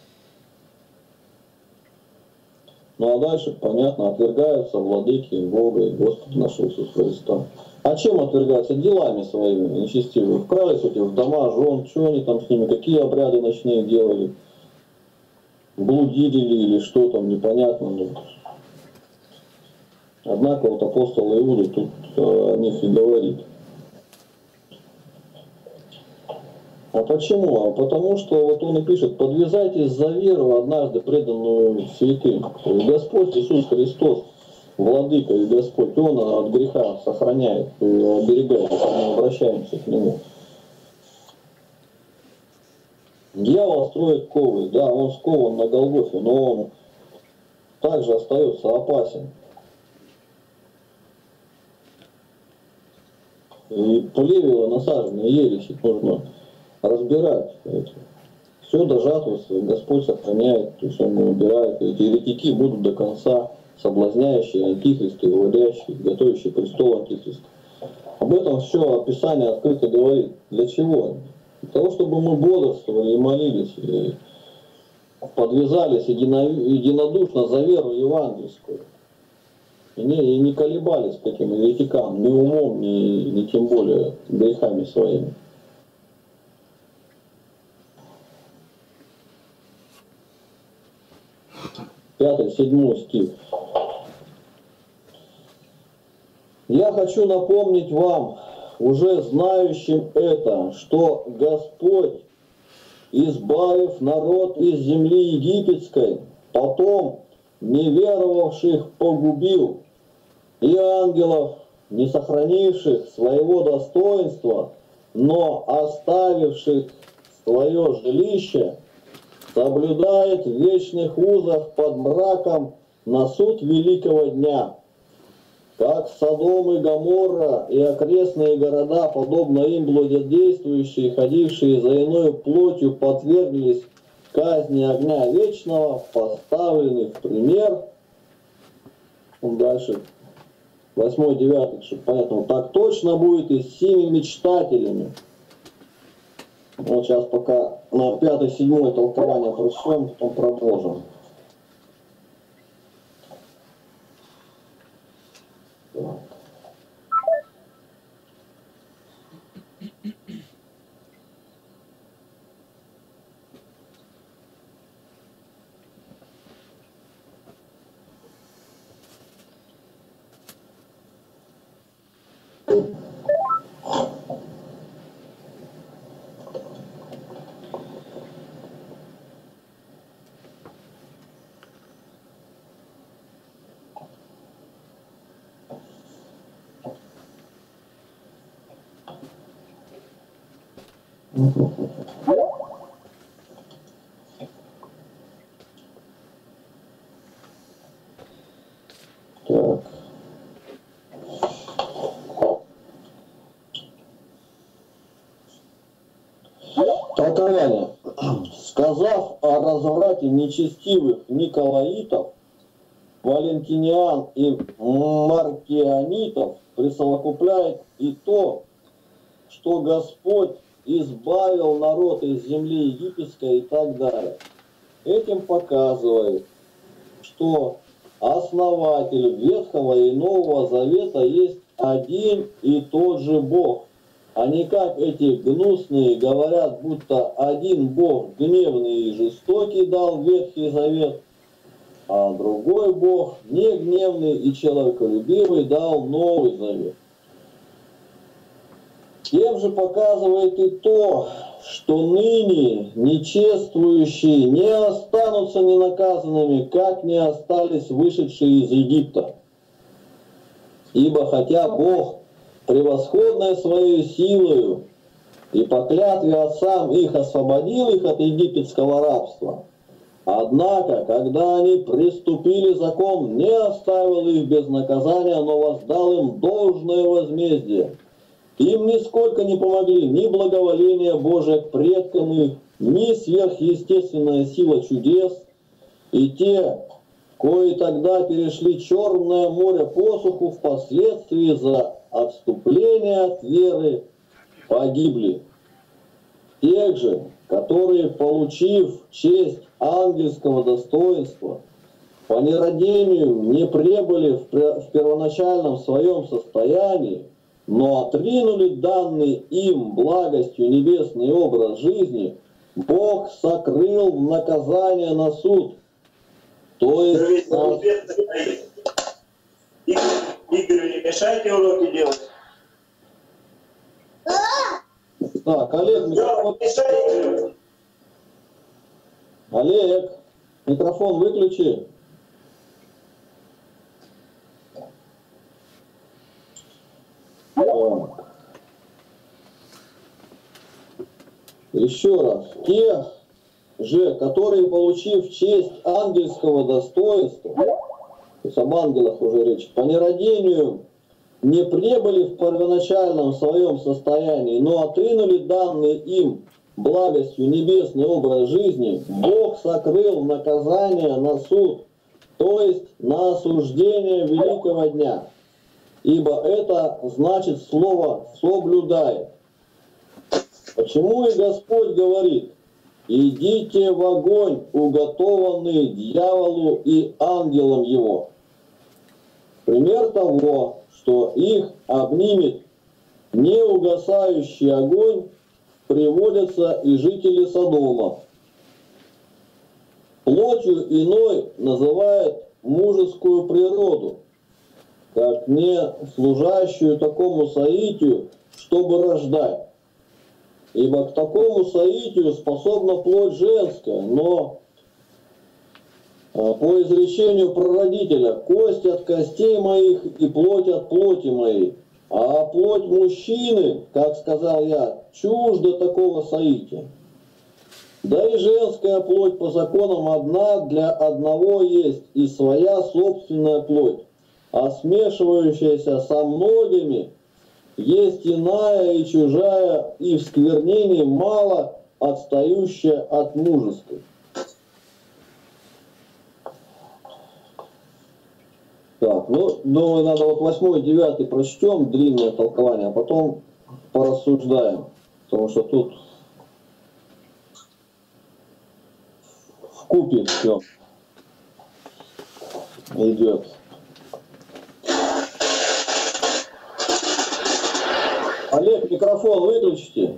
Ну а дальше, понятно, отвергаются владыки Бога и Господа нашего Иисуса Христа. А чем отвергаются? Делами своими нечестивыми. Вкрались эти в дома жен, что они там с ними, какие обряды ночные делали, блудили ли или что там, непонятно. Но... Однако вот апостол Иуда тут о них и говорит. А почему? А потому что вот он и пишет: подвязайтесь за веру, однажды преданную святым. Господь Иисус Христос, Владыка и Господь, Он от греха сохраняет и оберегает, если мы обращаемся к Нему. Дьявол строит ковы, да, он скован на Голгофе, но он также остается опасен. И плевело насаженные ереси нужно разбирать. Все до жатвы Господь сохраняет, то есть Он убирает. Эти еретики будут до конца, соблазняющие антихристы, вводящие, готовящие престол антихриста. Об этом все Писание открыто говорит. Для чего? Для того, чтобы мы бодрствовали и молились, и подвязались единодушно за веру евангельскую. И не, и не колебались к этим еретикам ни умом, ни, ни тем более грехами своими. Пятый, седьмой стих. Я хочу напомнить вам, уже знающим это, что Господь, избавив народ из земли египетской, потом неверовавших погубил, и ангелов, не сохранивших своего достоинства, но оставивших свое жилище, соблюдает в вечных узах под мраком на суд великого дня. Как Содом и Гоморра и окрестные города, подобно им блудодействующие, ходившие за иною плотью, подверглись казни огня вечного, поставленный в пример. Дальше, восьмой, девятый, чтобы понятно, так точно будет и с сими мечтателями. Вот сейчас пока на пятое, седьмое толкование прочтем, потом продолжим. Так. Толкование. Сказав о разврате нечестивых николаитов, валентиниан и маркианитов, присовокупляет и то, что Господь избавил народ из земли египетской и так далее. Этим показывает, что основатель Ветхого и Нового Завета есть один и тот же Бог, а не как эти гнусные говорят, будто один Бог гневный и жестокий дал Ветхий Завет, а другой Бог не гневный и человеколюбивый дал Новый Завет. Тем же показывает и то, что ныне нечествующие не останутся ненаказанными, как не остались вышедшие из Египта. Ибо хотя Бог, превосходной своей силою, и по клятве отцам их освободил их от египетского рабства. Однако, когда они приступили закон, не оставил их без наказания, но воздал им должное возмездие. Им нисколько не помогли ни благоволение Божие к предкам их, ни сверхъестественная сила чудес, и те, кои тогда перешли Черное море посуху, впоследствии за отступление от веры погибли. Тех же, которые, получив честь ангельского достоинства, по нерадению не пребыли в первоначальном своем состоянии, но отринули данный им благостью небесный образ жизни, Бог сокрыл в наказание на суд. То есть... На... Игорю, не мешайте уроки делать. Так, Олег, микрофон... Олег, микрофон выключи. Еще раз. Тех же, которые, получив честь ангельского достоинства, то есть об ангелах уже речь, по нерадению не пребыли в первоначальном своем состоянии, но отринули данный им благостью небесный образ жизни, Бог сокрыл в наказание на суд, то есть на осуждение великого дня. Ибо это значит слово «соблюдает». Почему и Господь говорит: «Идите в огонь, уготованный дьяволу и ангелам его». Пример того, что их обнимет неугасающий огонь, приводятся и жители Содома. Плотью иной называет мужескую природу, как не служащую такому соитию, чтобы рождать. Ибо к такому соитию способна плоть женская, но по изречению прародителя: кость от костей моих и плоть от плоти моей. А плоть мужчины, как сказал я, чужда такого соития. Да и женская плоть по законам одна для одного есть, и своя собственная плоть, а смешивающаяся со многими есть иная и чужая, и в сквернении мало отстающая от мужеской. Так, ну, думаю, надо вот восьмой, девятый прочтем, длинное толкование, а потом порассуждаем, потому что тут вкупе все идет. Олег, микрофон выключите.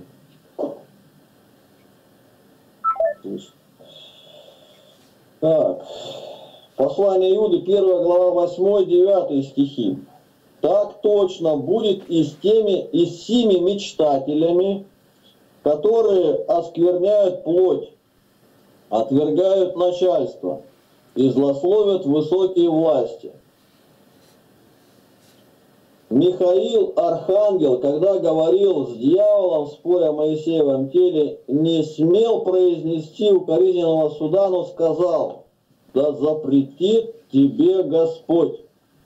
Так. Послание Иуды, первая глава, восьмой, девятый стихи. Так точно будет и с теми, и с сими мечтателями, которые оскверняют плоть, отвергают начальство и злословят высокие власти. Михаил, архангел, когда говорил с дьяволом, споря о Моисеевом теле, не смел произнести укоризненного суда, но сказал: да запретит тебе Господь.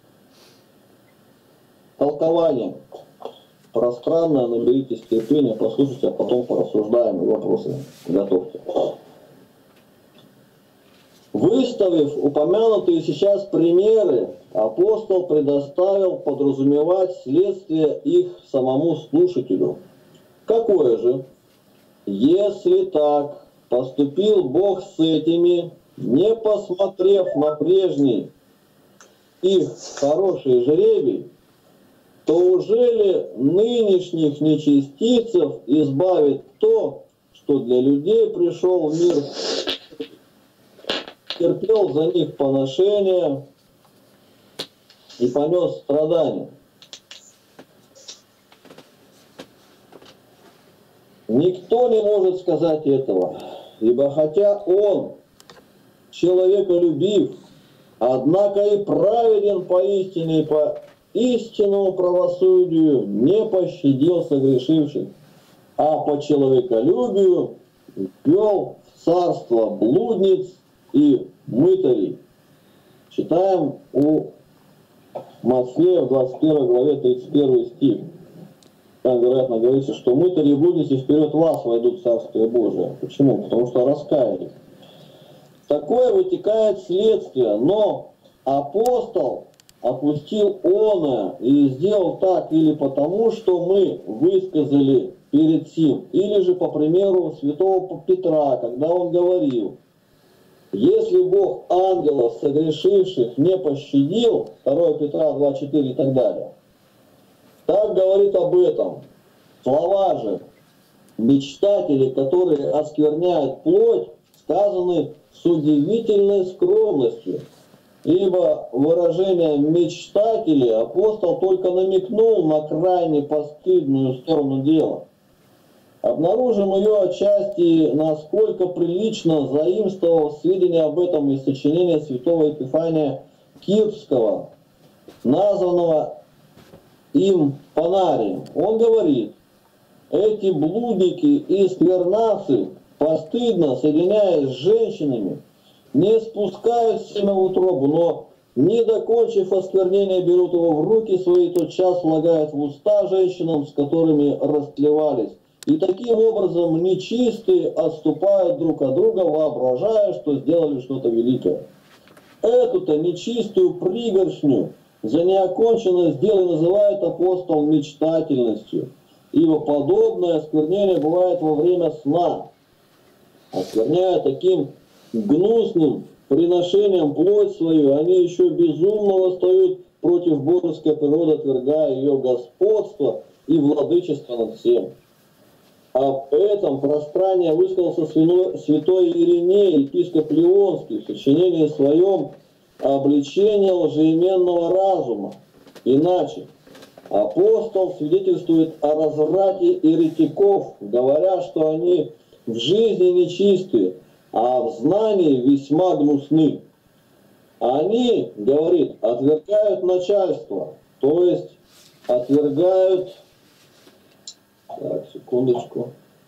Толкование пространное, наберитесь терпения, послушайте, а потом порассуждаем и вопросы готовьте. Выставив упомянутые сейчас примеры, апостол предоставил подразумевать следствие их самому слушателю. Какое же? Если так поступил Бог с этими, не посмотрев на прежний их хороший жребий, то уже ли нынешних нечестивцев избавит то, что для людей пришел в мир, терпел за них поношение и понес страдания? Никто не может сказать этого, ибо хотя он человеколюбив, однако и праведен поистине и по истинному правосудию, не пощадил согрешивших, а по человеколюбию ввел в царство блудниц и мытарей. Читаем у Матфея в двадцать первой главе тридцать первый стих. Там, вероятно, говорится, что мытари и блудницы вперед вас войдут в Царствие Божие. Почему? Потому что раскаялись. Такое вытекает следствие, но апостол опустил оное и сделал так или потому, что мы высказали перед сим, или же по примеру святого Петра, когда он говорил: если Бог ангелов согрешивших не пощадил, второе Петра два четыре и так далее, так говорит об этом. Слова же мечтатели, которые оскверняют плоть, сказаны с удивительной скромностью. Ибо выражение «мечтатели» апостол только намекнул на крайне постыдную сторону дела. Обнаружим ее отчасти, насколько прилично заимствовал сведения об этом из сочинения святого Епифания Кирского, названного им Панарием. Он говорит: эти блудники и сквернавцы, постыдно соединяясь с женщинами, не спускают семя в утробу, но, не докончив осквернения, берут его в руки свои, тотчас влагают в уста женщинам, с которыми растлевались. И таким образом нечистые отступают друг от друга, воображая, что сделали что-то великое. Эту-то нечистую пригоршню за неоконченность дела называет апостол мечтательностью, ибо подобное осквернение бывает во время сна. Оскверняя таким гнусным приношением плоть свою, они еще безумно восстают против божеской природы, отвергая ее господство и владычество над всем. Об этом пространно высказался святой Ириней, епископ Леонский, в сочинении своем «Обличение лжеименного разума». Иначе апостол свидетельствует о разврате еретиков, говоря, что они в жизни нечистые, а в знании весьма гнусны. Они, говорит, отвергают начальство, то есть отвергают... Так, секундочку.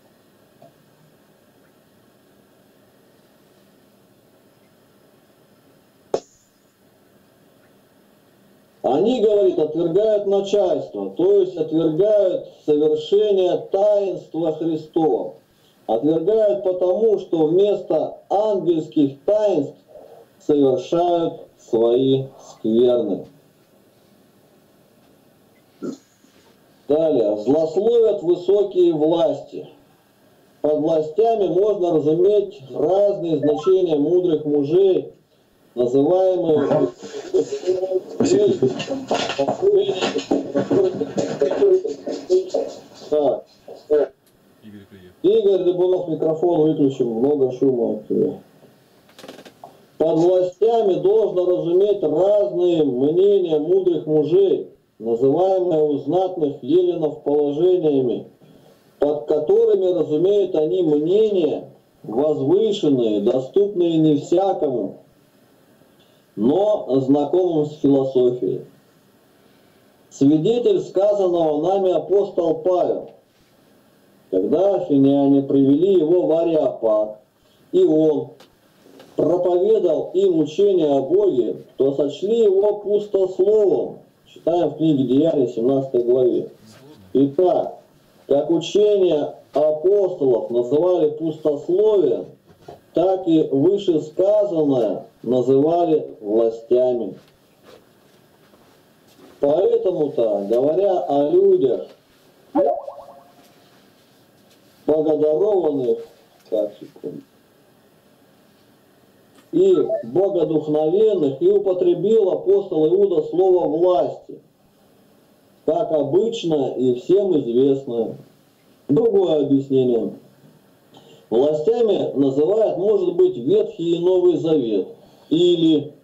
Они, говорит, отвергают начальство, то есть отвергают совершение таинства Христова. Отвергают потому, что вместо ангельских таинств совершают свои скверны. Далее. Злословят высокие власти. Под властями можно разуметь разные значения мудрых мужей, называемые так. Игорь Дыбунов, микрофон выключим, много шума. Под властями должно разуметь разные мнения мудрых мужей, называемые у знатных еленов положениями, под которыми разумеют они мнения возвышенные, доступные не всякому, но знакомым с философией. Свидетель сказанного нами апостол Павел, когда афиняне привели его в Ареопаг, и он проповедал им учение о Боге, то сочли его пустословом. Читаем в книге Деяний, семнадцатой главе. Итак, как учение апостолов называли пустословие, так и вышесказанное называли властями. Поэтому-то, говоря о людях, богодорованных, так, секунду, и богодухновенных, и употребил апостол Иуда слово «власти», как обычно и всем известное. Другое объяснение. Властями называют, может быть, Ветхий и Новый Завет, или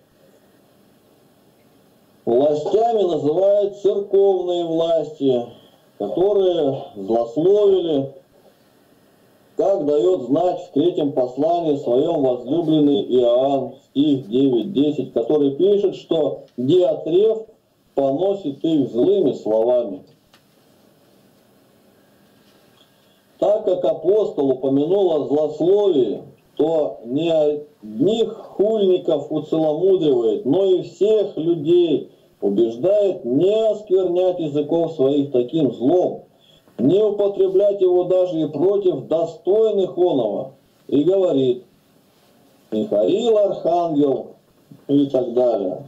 властями называют церковные власти, которые злословили, как дает знать в третьем послании своем возлюбленный Иоанн, стих девять десять, который пишет, что Диатреф поносит их злыми словами. как апостол упомянул о злословии, то не одних хульников уцеломудривает, но и всех людей убеждает не осквернять языков своих таким злом, не употреблять его даже и против достойных оного. И говорит: Михаил Архангел и так далее.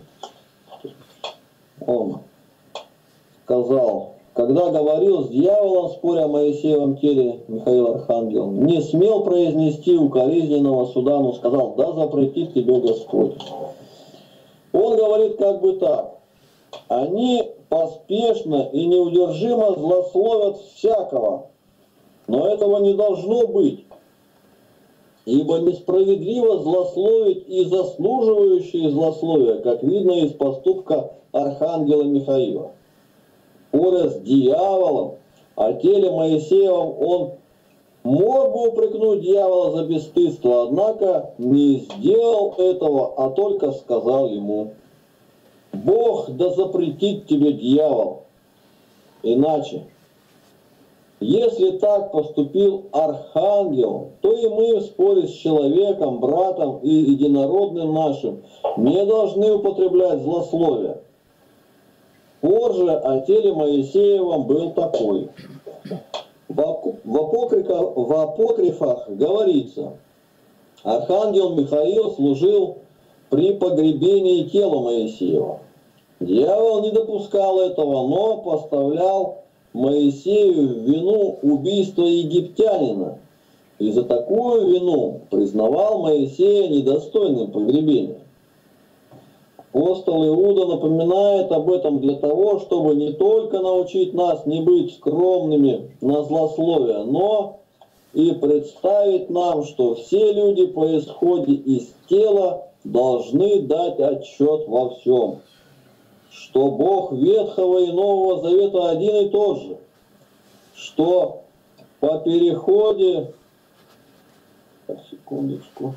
Он сказал, когда говорил с дьяволом, споря о Моисеевом теле, Михаил Архангел не смел произнести укоризненного суда, но сказал: да запретит тебе Господь. Он говорит как бы так: они поспешно и неудержимо злословят всякого, но этого не должно быть, ибо несправедливо злословить и заслуживающие злословия, как видно из поступка архангела Михаила. Споря с дьяволом о теле Моисеевом, он мог бы упрекнуть дьявола за бесстыдство, однако не сделал этого, а только сказал ему: Бог да запретит тебе, дьявол. Иначе, если так поступил архангел, то и мы в споре с человеком, братом и единородным нашим не должны употреблять злословия. Спор же о теле Моисеевом был такой. В, в, апокрифах, в апокрифах говорится: архангел Михаил служил при погребении тела Моисеева. Дьявол не допускал этого, но поставлял Моисею в вину убийство египтянина, и за такую вину признавал Моисея недостойным погребения. Апостол Иуда напоминает об этом для того, чтобы не только научить нас не быть скромными на злословие, но и представить нам, что все люди по исходе из тела должны дать отчет во всем, что Бог Ветхого и Нового Завета один и тот же, что по переходе... Так, секундочку.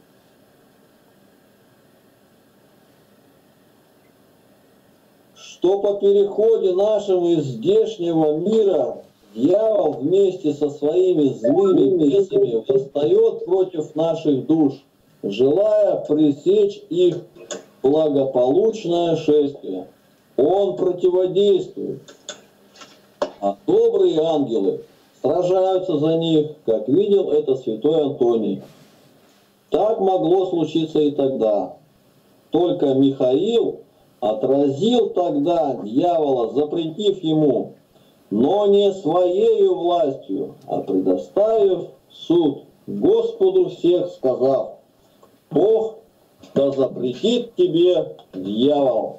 Что по переходе нашим из здешнего мира дьявол вместе со своими злыми бесами восстает против наших душ, желая пресечь их благополучное шествие. Он противодействует, а добрые ангелы сражаются за них, как видел это святой Антоний. Так могло случиться и тогда. Только Михаил отразил тогда дьявола, запретив ему, но не своею властью, а предоставив суд Господу всех, сказав: Бог да запретит тебе, дьявол.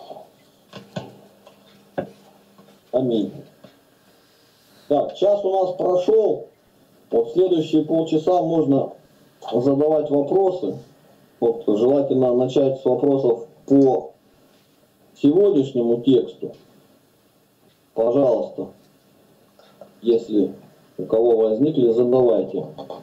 Аминь. Так, час у нас прошел. Вот следующие полчаса можно задавать вопросы. Вот желательно начать с вопросов по сегодняшнему тексту. Пожалуйста, если у кого возникли, задавайте.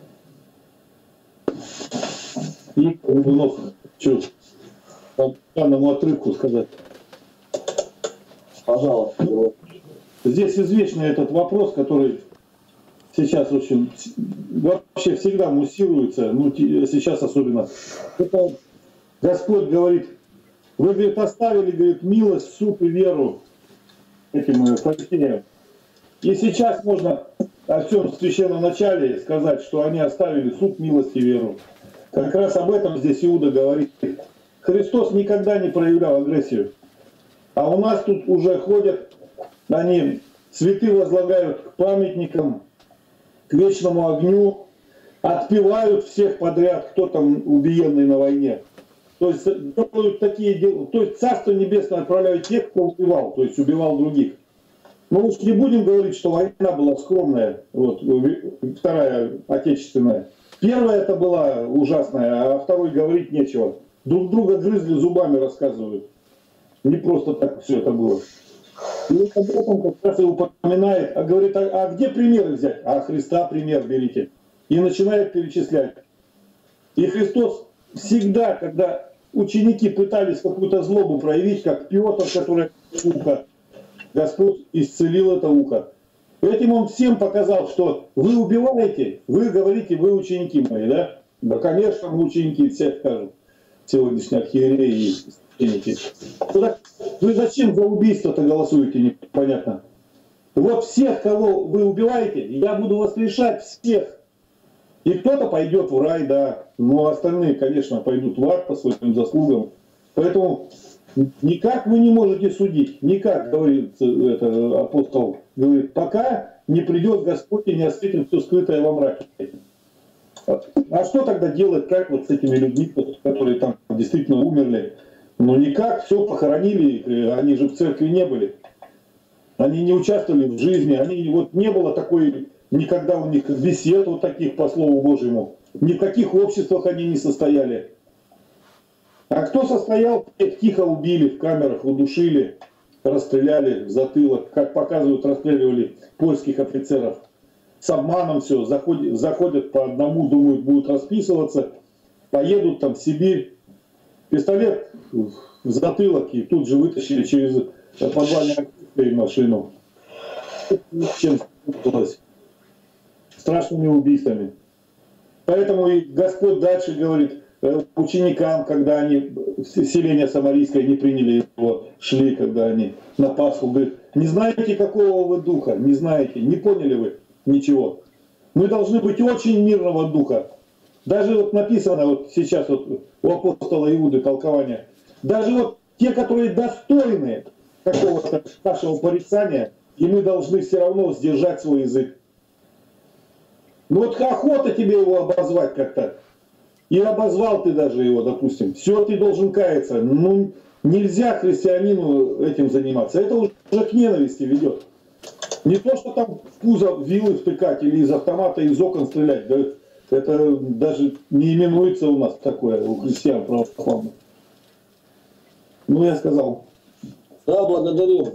И Годунов, что по данному отрывку сказать? Пожалуйста. Здесь извечный этот вопрос, который сейчас очень, вообще всегда муссируется, ну сейчас особенно. Это Господь говорит: вы, говорит, оставили, говорит, милость, суд и веру этим фарисеям. И сейчас можно о всем священном начале сказать, что они оставили суд, милость и веру. Как раз об этом здесь Иуда говорит. Христос никогда не проявлял агрессию. А у нас тут уже ходят, они цветы возлагают к памятникам, к вечному огню, отпевают всех подряд, кто там убиенный на войне. То есть делают такие дела. То есть Царство Небесное отправляют тех, кто убивал, то есть убивал других. Мы уж не будем говорить, что война была скромная, вот, Вторая Отечественная. Первая это была ужасная, а второй говорить нечего. Друг друга грызли зубами, рассказывают. Не просто так все это было. И вот об этом как раз и упоминает, а говорит: а, а где примеры взять? А Христа пример берите. И начинает перечислять. И Христос всегда, когда ученики пытались какую-то злобу проявить, как Петр, который ухо, Господь исцелил это ухо. Этим он всем показал, что вы убиваете, вы говорите, вы ученики мои, да? Да, конечно, мы ученики, все скажут, сегодняшние архиереи и священники. Вы зачем за убийство-то голосуете, непонятно. Вот всех, кого вы убиваете, я буду воскрешать всех. И кто-то пойдет в рай, да, но остальные, конечно, пойдут в ад по своим заслугам. Поэтому никак вы не можете судить, никак, говорит это, апостол, говорит, пока не придет Господь и не осветит все скрытое во мраке. А что тогда делать, как вот с этими людьми, которые там действительно умерли? Ну никак, все похоронили, они же в церкви не были. Они не участвовали в жизни, они, вот не было такой, никогда у них бесед вот таких, по Слову Божьему. Ни в каких обществах они не состояли. А кто состоял, их тихо убили, в камерах удушили, расстреляли в затылок, как показывают, расстреливали польских офицеров. С обманом все, заходят, заходят по одному, думают, будут расписываться, поедут там в Сибирь, пистолет в затылок и тут же вытащили через подвальную машину. Чем случилось? Страшными убийствами. Поэтому и Господь дальше говорит ученикам, когда они селение Самарийское не приняли его, шли, когда они на Пасху, говорит, не знаете, какого вы духа, не знаете, не поняли вы ничего. Мы должны быть очень мирного духа. Даже вот написано вот сейчас вот у апостола Иуды толкование, даже вот те, которые достойны какого-то нашего порицания, и мы должны все равно сдержать свой язык. Ну вот охота тебе его обозвать как-то. И обозвал ты даже его, допустим. Все, ты должен каяться. Ну, нельзя христианину этим заниматься. Это уже к ненависти ведет. Не то, что там в кузов вилы втыкать или из автомата, из окон стрелять. Да, это даже не именуется у нас такое, у христиан православных. Ну, я сказал. Да, благодарим.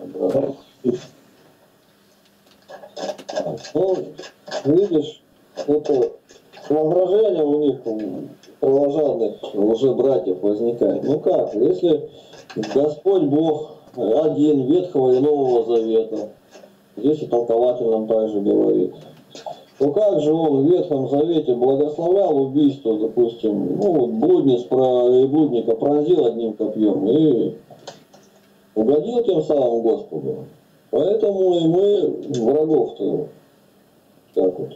Ну, видишь, это возражение у них, у кровожадных лжебратьев возникает. Ну как, если Господь Бог один, Ветхого и Нового Завета, здесь и толкователь нам также говорит, то как же он в Ветхом Завете благословлял убийство, допустим, ну вот блудниц про, и блудника пронзил одним копьем и угодил тем самым Господу. Поэтому и мы врагов-то так вот.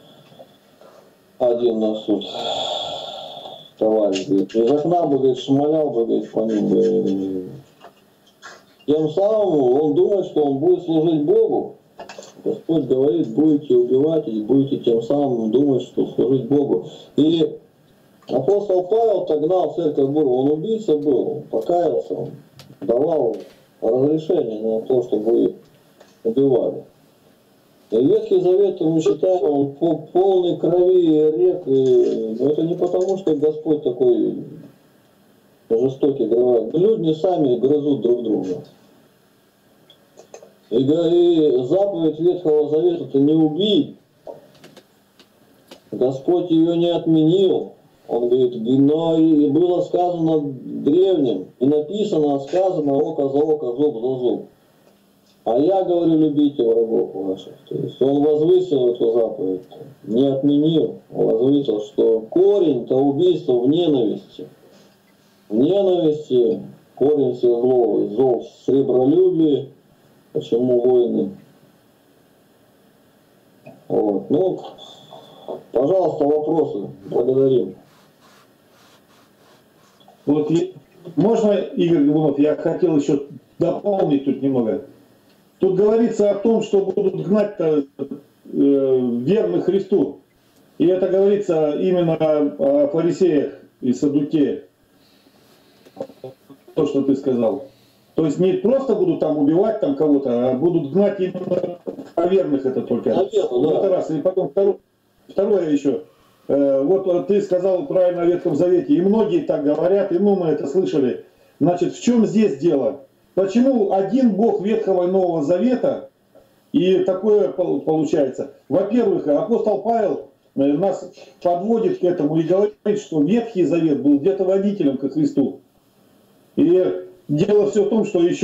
Один на суд товарищ говорит, из окна бы, говорит, шмалял бы, говорит, по ним бы. Тем самым он думает, что он будет служить Богу. Господь говорит, будете убивать и будете тем самым думать, что служить Богу. И апостол Павел-то гнал церковь Божию, он убийца был, он покаялся, он давал разрешение на то, чтобы их убивали. И Ветхий Завет, мы считаем, он полный крови и рек, и, но это не потому, что Господь такой жестокий, люди сами грызут друг друга. И, и заповедь Ветхого Завета — это не убий. Господь ее не отменил. Он говорит, но и было сказано древним, и написано, сказано око за око, зуб за зуб. А я говорю, любите врагов ваших. То есть он возвысил эту заповедь, не отменил, он возвысил, что корень-то убийства в ненависти. В ненависти корень всех злого, зол в сребролюбии, почему войны. Вот. Ну, пожалуйста, вопросы. Благодарим. Вот можно, Игорь Губунов, я хотел еще дополнить тут немного. Тут говорится о том, что будут гнать-то э, верных Христу. И это говорится именно о фарисеях и саддукеях. То, что ты сказал. То есть не просто будут там убивать там кого-то, а будут гнать именно о верных это только. Наверное, да. Это раз. И потом второе, второе еще. Э, вот ты сказал правильно о Ветхом Завете. И многие так говорят, и ну, мы это слышали. Значит, в чем здесь дело? Почему один Бог Ветхого и Нового Завета, и такое получается? Во-первых, апостол Павел нас подводит к этому и говорит, что Ветхий Завет был где-то водителем ко Христу. И дело все в том, что еще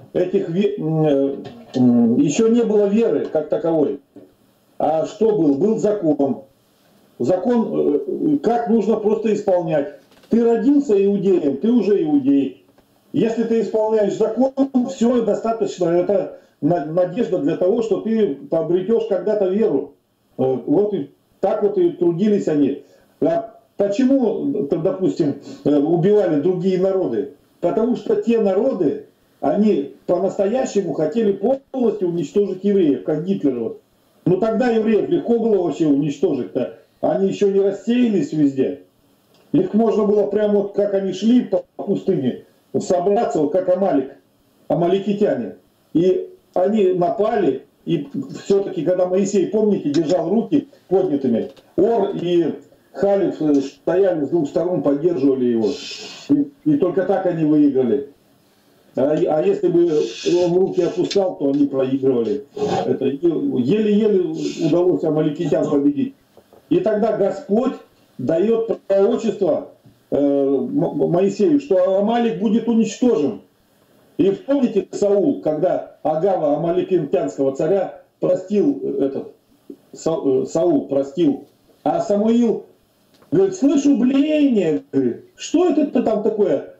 этих ве- м, м, еще не было веры как таковой. А что был? Был закон. Закон, э, как нужно просто исполнять. Ты родился иудеем, ты уже иудей. Если ты исполняешь закон, все достаточно. Это на- надежда для того, что ты обретешь когда-то веру. Э, Вот и так вот и трудились они. А почему, допустим, э, убивали другие народы? Потому что те народы, они по-настоящему хотели полностью уничтожить евреев, как Гитлер. Вот. Ну тогда евреев легко было вообще уничтожить-то. Они еще не рассеялись везде. Их можно было прямо вот как они шли по пустыне, собраться, вот как Амалик, амаликитяне. И они напали, и все-таки, когда Моисей, помните, держал руки поднятыми, Ор и Халев стояли с двух сторон, поддерживали его. И, и только так они выиграли. А, а если бы он руки опускал, то они проигрывали. Это еле-еле удалось амаликитян победить. И тогда Господь дает пророчество э, Моисею, что Амалик будет уничтожен. И вспомните Саул, когда Агава, амаликитянского царя, простил этот, Са, Саул простил, а Самуил говорит, слышу блеяние, говорит, что это ты там такое,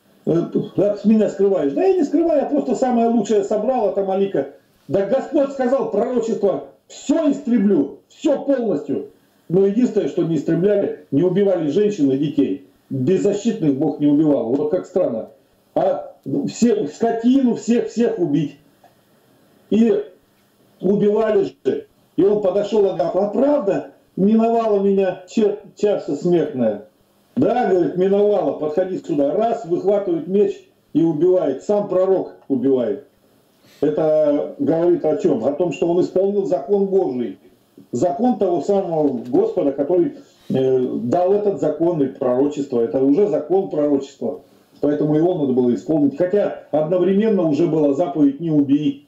от меня скрываешь? Да я не скрываю, я просто самое лучшее собрал от Амалика. Да Господь сказал пророчество, все истреблю, все полностью. Но единственное, что не истребляли, не убивали женщин и детей. Беззащитных Бог не убивал. Вот как странно. А всех, скотину всех-всех убить. И убивали же. И он подошел и говорит, а правда миновала меня чаша смертная? Да, говорит, миновала, подходи сюда. Раз, выхватывает меч и убивает. Сам пророк убивает. Это говорит о чем? О том, что он исполнил закон Божий. Закон того самого Господа, который э, дал этот закон и пророчество. Это уже закон пророчества. Поэтому его надо было исполнить. Хотя одновременно уже была заповедь «не убей».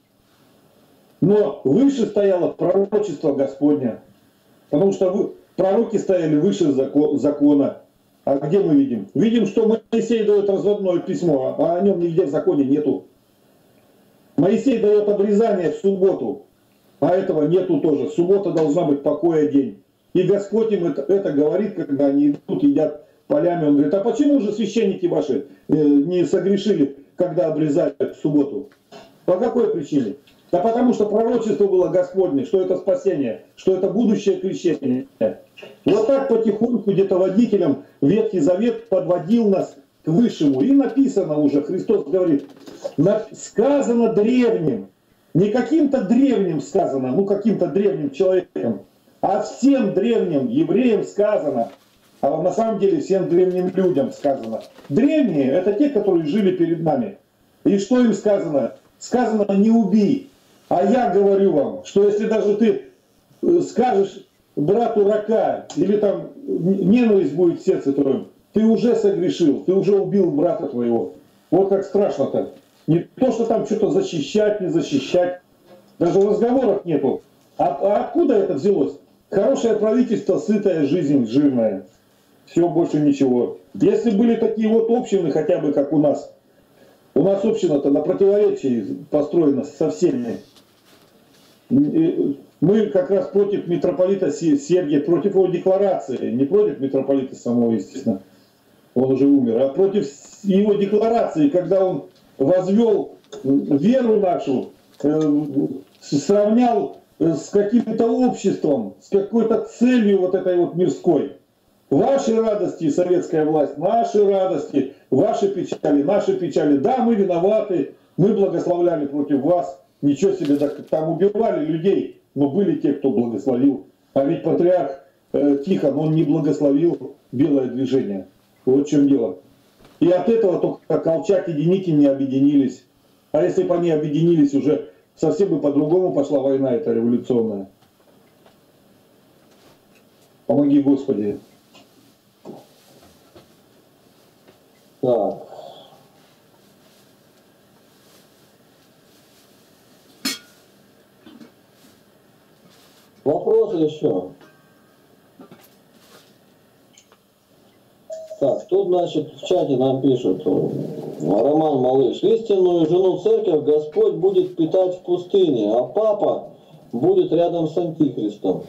Но выше стояло пророчество Господня. Потому что вы, пророки стояли выше закон, закона. А где мы видим? Видим, что Моисей дает разводное письмо, а о нем нигде в законе нету. Моисей дает обрезание в субботу. А этого нету тоже. Суббота должна быть покоя день. И Господь им это, это говорит, когда они идут, едят полями. Он говорит, а почему же священники ваши э, не согрешили, когда обрезали в субботу? По какой причине? Да потому что пророчество было Господне, что это спасение, что это будущее крещение. Вот так потихоньку где-то водителем Ветхий Завет подводил нас к Высшему. И написано уже, Христос говорит, сказано древним. Не каким-то древним сказано, ну каким-то древним человеком, а всем древним евреям сказано, а на самом деле всем древним людям сказано. Древние — это те, которые жили перед нами. И что им сказано? Сказано, не убей. А я говорю вам, что если даже ты скажешь брату рака, или там ненависть будет в сердце твоем, ты уже согрешил, ты уже убил брата твоего. Вот как страшно-то. Не то, что там что-то защищать, не защищать. Даже в разговорах нету. А, а откуда это взялось? Хорошее правительство, сытая жизнь, жирная. Все, больше ничего. Если были такие вот общины, хотя бы как у нас. У нас община-то на противоречии построена со всеми. Мы как раз против митрополита Сергия, против его декларации. Не против митрополита самого, естественно. Он уже умер. А против его декларации, когда он возвел веру нашу, э, сравнял с каким-то обществом, с какой-то целью вот этой вот мирской. Ваши радости, советская власть, наши радости, ваши печали, наши печали. Да, мы виноваты, мы благословляли против вас. Ничего себе, там убивали людей, но были те, кто благословил. А ведь патриарх э, Тихон, он не благословил белое движение. Вот в чем дело. И от этого только Колчак и Деникин не объединились. А если бы они объединились, уже совсем бы по-другому пошла война эта революционная. Помоги, Господи. Так. Вопросы еще? Так, тут, значит, в чате нам пишут, Роман Малыш. Истинную жену церковь Господь будет питать в пустыне, а папа будет рядом с антихристом.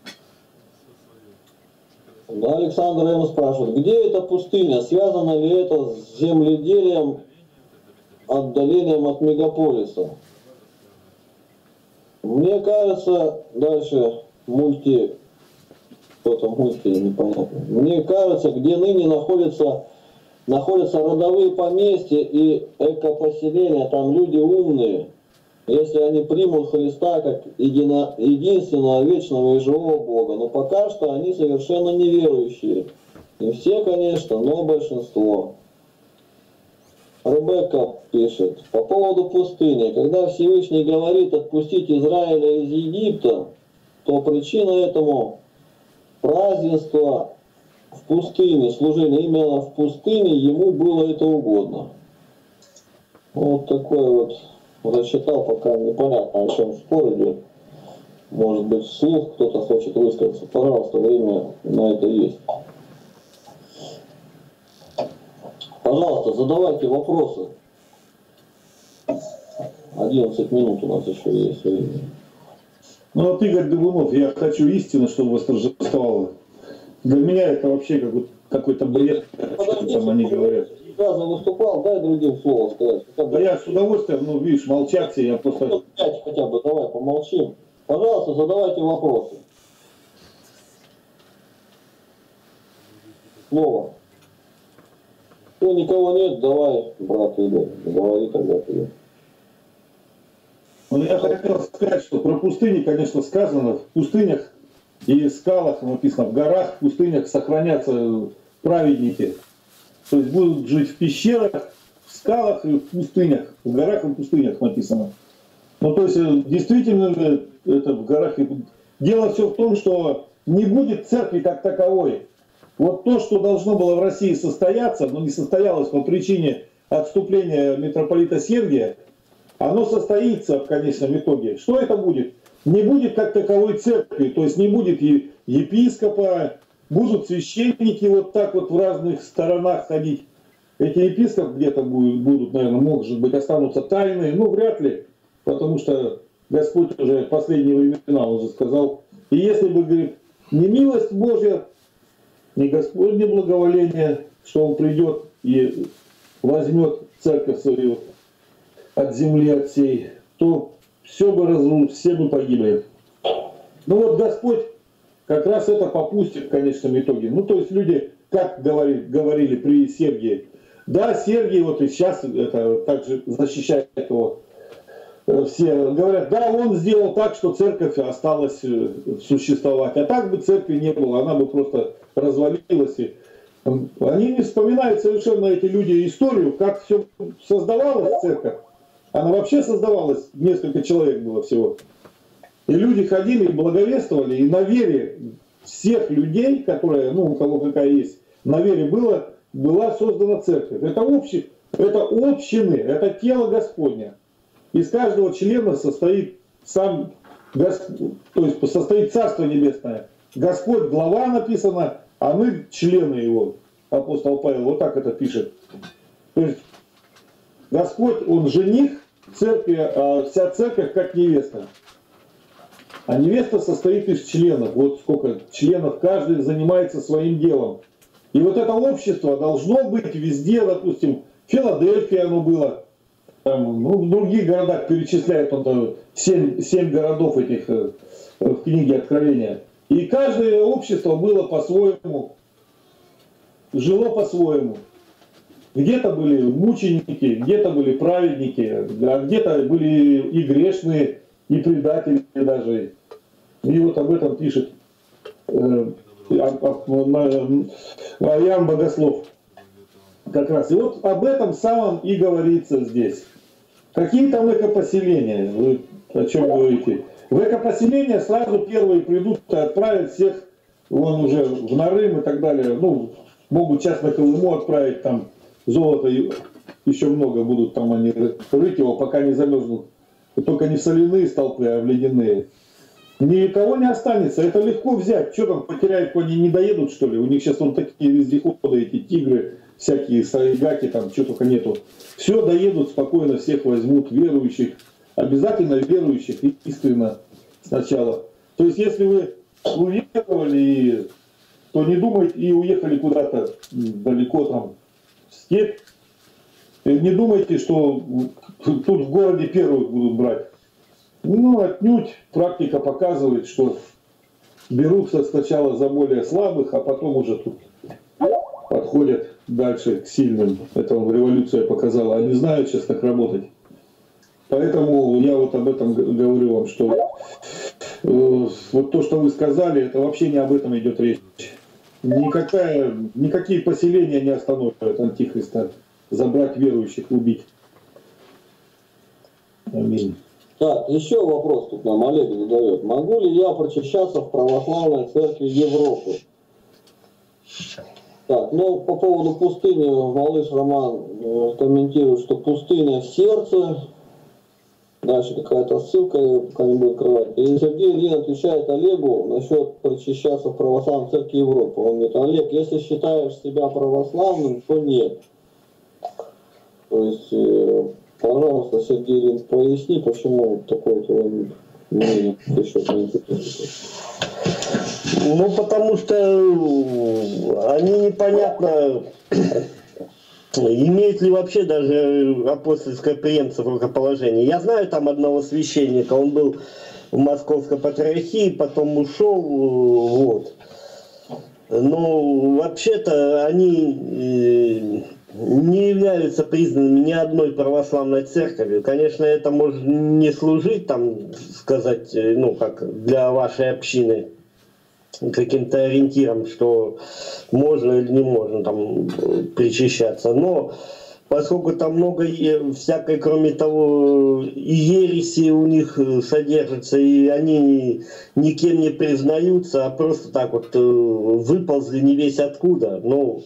Да, Александр ему спрашивает, где эта пустыня? Связано ли это с земледелием, отдалением от мегаполиса? Мне кажется, дальше мульти, кто-то мульти, непонятно. Мне кажется, где ныне находятся, находятся родовые поместья и экопоселения, там люди умные. Если они примут Христа как едино, единственного, вечного и живого Бога. Но пока что они совершенно неверующие. Не все, конечно, но большинство. Ребекка пишет, по поводу пустыни. Когда Всевышний говорит отпустить Израиля из Египта, то причина этому празднество в пустыне, служение именно в пустыне, ему было это угодно. Вот такой вот. Зачитал, пока непонятно, о чем спор идет. Может быть, вслух кто-то хочет высказаться. Пожалуйста, время на это есть. Пожалуйста, задавайте вопросы. одиннадцать минут у нас еще есть времени. Ну вот, Игорь Дыбунов, я хочу истину, чтобы восторжествовало. Для меня это вообще какой-то, какой-то бред, что там они говорят. Разом выступал, дай другим слово сказать. Хотя бы... Да я с удовольствием, ну видишь, молчать все, я просто... пять хотя бы, давай помолчим. Пожалуйста, задавайте вопросы. Слово. Ну, никого нет, давай, брат Игорь, говори тогда тебе. Ну, я хотел сказать, что про пустыни, конечно, сказано, в пустынях и скалах, написано, в горах, в пустынях сохранятся праведники. То есть будут жить в пещерах, в скалах и в пустынях. В горах и в пустынях написано. Ну, то есть, действительно, это в горах и... Дело все в том, что не будет церкви как таковой. Вот то, что должно было в России состояться, но не состоялось по причине отступления митрополита Сергия, оно состоится в конечном итоге. Что это будет? Не будет как таковой церкви, то есть не будет епископа, будут священники вот так вот в разных сторонах ходить. Эти епископы где-то будут, будут, наверное, может быть, останутся тайные, ну, вряд ли, потому что Господь уже в последние времена уже сказал. И если бы, говорит, не милость Божья, не Господне благоволение, что Он придет и возьмет церковь свою от земли, от сей, то все бы разрушило, все бы погибли. Ну вот Господь как раз это попустит в конечном итоге. Ну, то есть люди, как говорили, говорили при Сергии, да, Сергий вот и сейчас это также защищает его. Все говорят, да, он сделал так, что церковь осталась существовать. А так бы церкви не было, она бы просто развалилась. И они не вспоминают совершенно, эти люди, историю, как все создавалась церковь. Она вообще создавалась, несколько человек было всего. И люди ходили, благовествовали, и на вере всех людей, которые, ну, у кого какая есть, на вере было, была создана церковь. Это, общи, это общины, это тело Господня. Из каждого члена состоит сам, то есть состоит Царство Небесное. Господь глава написано, а мы члены его. Апостол Павел вот так это пишет. То есть Господь, Он жених церкви, а вся церковь как невеста. А невеста состоит из членов. Вот сколько членов, каждый занимается своим делом. И вот это общество должно быть везде, допустим, в Филадельфии оно было. Там, ну, в других городах перечисляет он семь, семь городов этих э, в книге Откровения. И каждое общество было по-своему, жило по-своему. Где-то были мученики, где-то были праведники, а где-то были и грешные, и предатели даже. И вот об этом пишет э, Ян Богослов. Как раз. И вот об этом самом и говорится здесь. Какие там экопоселения? Вы о чем говорите? В экопоселения сразу первые придут и отправят всех вон уже в Нарым и так далее. Ну, могут сейчас на Колыму отправить, там золото еще много будут там они рыть его, пока не замерзнут. Только не в соляные столпы, а в ледяные. Никого не останется. Это легко взять. Что там потеряют, они не доедут, что ли? У них сейчас вон такие вездеходы, эти тигры, всякие сайгаки, там что только нету. Все доедут спокойно, всех возьмут, верующих. Обязательно верующих, искренно сначала. То есть, если вы уехали, то не думайте и уехали куда-то далеко, там, в степь. Не думайте, что тут в городе первых будут брать. Ну, отнюдь практика показывает, что берутся сначала за более слабых, а потом уже тут подходят дальше к сильным. Это вам революция показала. Они знают сейчас, как работать. Поэтому я вот об этом говорю вам, что э, вот то, что вы сказали, это вообще не об этом идет речь. Никакая, никакие поселения не остановят Антихриста забрать верующих, убить. Аминь. Так, еще вопрос тут нам Олег задает. Могу ли я причащаться в православной церкви Европы? Так, ну по поводу пустыни малыш Роман э, комментирует, что пустыня в сердце. Дальше какая-то ссылка, я пока не буду открывать. И Сергей Ильин отвечает Олегу насчет причащаться в православной церкви Европы. Он говорит: Олег, если считаешь себя православным, то нет. То есть, э, пожалуйста, Сергей Ильин, поясни, почему такое твое мнение насчет Антихриста. Ну, потому что они непонятно, имеют ли вообще даже апостольское преемство в рукоположении. Я знаю там одного священника, он был в Московской патриархии, потом ушел, вот. Но вообще-то они не являются признанными ни одной православной церковью. Конечно, это может не служить, там, сказать, ну, как для вашей общины, каким-то ориентиром, что можно или не можно там причащаться. Но поскольку там много всякой, кроме того, и ереси у них содержится, и они никем не признаются, а просто так вот выползли не весь откуда. Ну,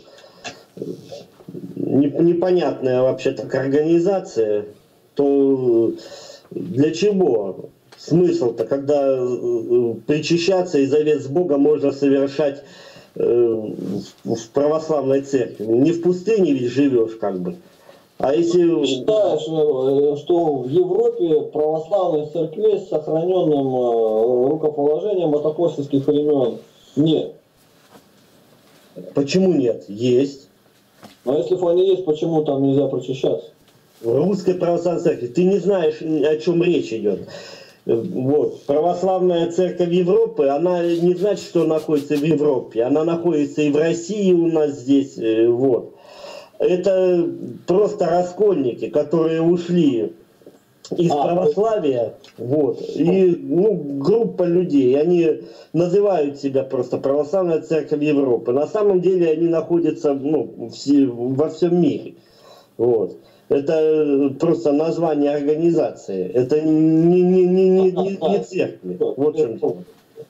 непонятная вообще так организация, то для чего? Смысл-то, когда причащаться и завет с Богом можно совершать э, в православной церкви. Не в пустыне ведь живешь, как бы. А если... Ты считаешь, что в Европе православных церквей с сохраненным рукоположением от апостольских времен нет? Почему нет? Есть. Но если они есть, почему там нельзя причащаться? В русской православной церкви ты не знаешь, о чем речь идет. Вот. Православная церковь Европы, она не значит, что находится в Европе. Она находится и в России у нас здесь. Вот. Это просто раскольники, которые ушли из а, православия. Вот. И ну, группа людей, они называют себя просто Православная церковь Европы. На самом деле они находятся ну, все, во всем мире. Вот. Это просто название организации. Это не, не, не, не, не, не церкви. Вот в чем дело.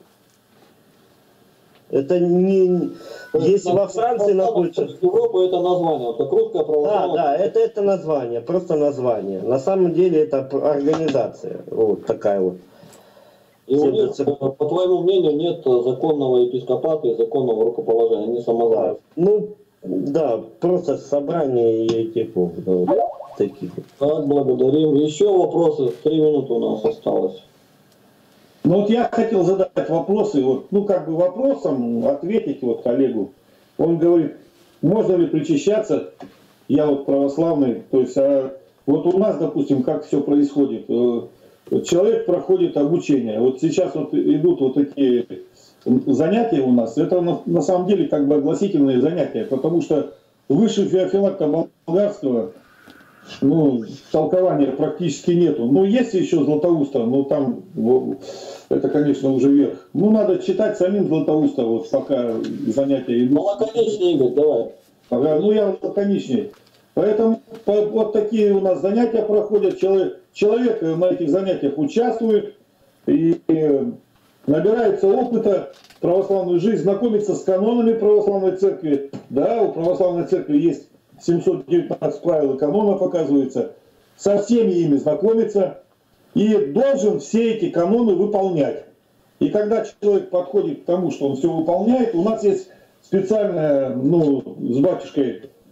Это не... Если во Франции находится... Европа это название, вот как русская православная... Да, да, это, это название, просто название. На самом деле это организация. Вот такая вот. И у них, по твоему мнению, нет законного епископата и законного рукоположения, они самозванцы. Ну, да, просто собрание еретиков, да, таких. Так, благодарим. Еще вопросы? Три минуты у нас осталось. Ну вот я хотел задать вопросы, вот, ну как бы вопросом ответить вот коллегу. Он говорит, можно ли причащаться, я вот православный, то есть а, вот у нас, допустим, как все происходит. Человек проходит обучение, вот сейчас вот идут вот такие занятия у нас, это на, на самом деле как бы огласительные занятия, потому что выше Феофилакта Болгарского ну, толкования практически нету. Ну, есть еще Златоуста, но там ну, это, конечно, уже верх. Ну, надо читать самим Златоуста, вот пока занятия идут. Ну, лаконичнее, Игорь, давай. Ага, ну, я лаконичнее. Поэтому по, вот такие у нас занятия проходят. Человек, человек на этих занятиях участвует и, и набирается опыта православную жизнь, знакомится с канонами православной церкви. Да, у православной церкви есть семьсот девятнадцать правил и канонов, оказывается. Со всеми ими знакомиться и должен все эти каноны выполнять. И когда человек подходит к тому, что он все выполняет, у нас есть специальная, ну, с батюшкой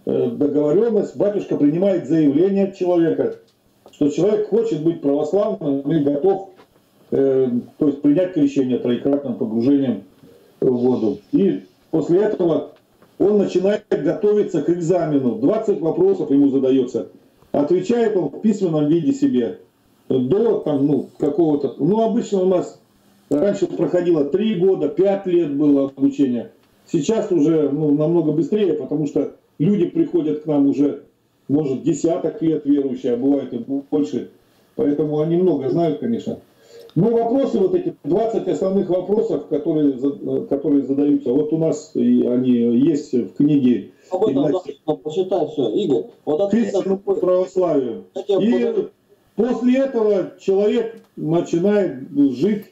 э, договоренность, батюшка принимает заявление от человека, что человек хочет быть православным и готов, э, то есть принять крещение троекратным погружением в воду. И после этого он начинает готовиться к экзамену. двадцать вопросов ему задается. Отвечает он в письменном виде себе. До там, ну, какого-то... Ну, обычно у нас раньше проходило три года, пять лет было обучение. Сейчас уже ну, намного быстрее, потому что люди приходят к нам уже, может, десяток лет верующие, а бывает и больше. Поэтому они много знают, конечно. Но вопросы, вот эти двадцать основных вопросов, которые, которые задаются, вот у нас они есть в книге. Об этом нужно почитать все. Игорь, вот ответ на православию. И после этого человек начинает жить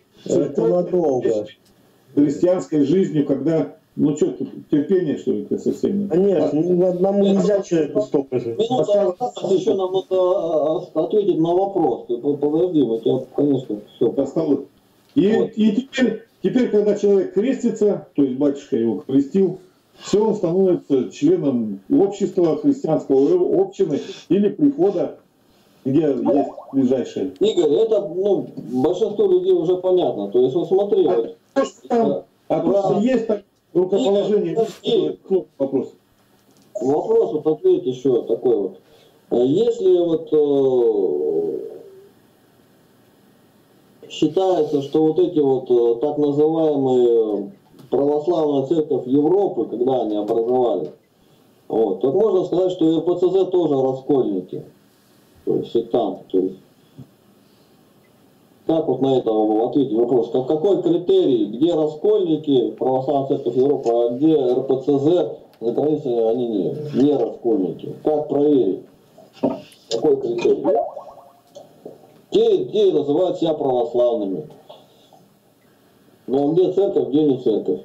христианской жизнью, когда, ну что, терпение, что ли, совсем нет? Конечно, ни одному нельзя человеку столько же. Минута осталось, еще нам надо ответить на вопрос. Ты подожди, вот я, конечно, все. Осталось. И, вот. и теперь, теперь, когда человек крестится, то есть батюшка его крестил, все, он становится членом общества, христианского общины или прихода, где есть ближайшие. Игорь, это ну, большинству людей уже понятно. То есть, вот смотри. А, вот, там, а про... просто есть так, рукоположение. Игорь, вопрос. Вопрос, вот ответь еще такой вот. Если вот э, считается, что вот эти вот э, так называемые православная церковь Европы, когда они образовались, вот, то можно сказать, что эр пэ цэ зэ тоже раскольники, то есть сектанты. То есть, как вот на это ответить вопрос? Как, какой критерий, где раскольники, православная церковь Европы, а где эр пэ цэ зэ, за границей они не, не раскольники? Как проверить? Какой критерий? Те, те называют себя православными. Но где церковь, где не церковь?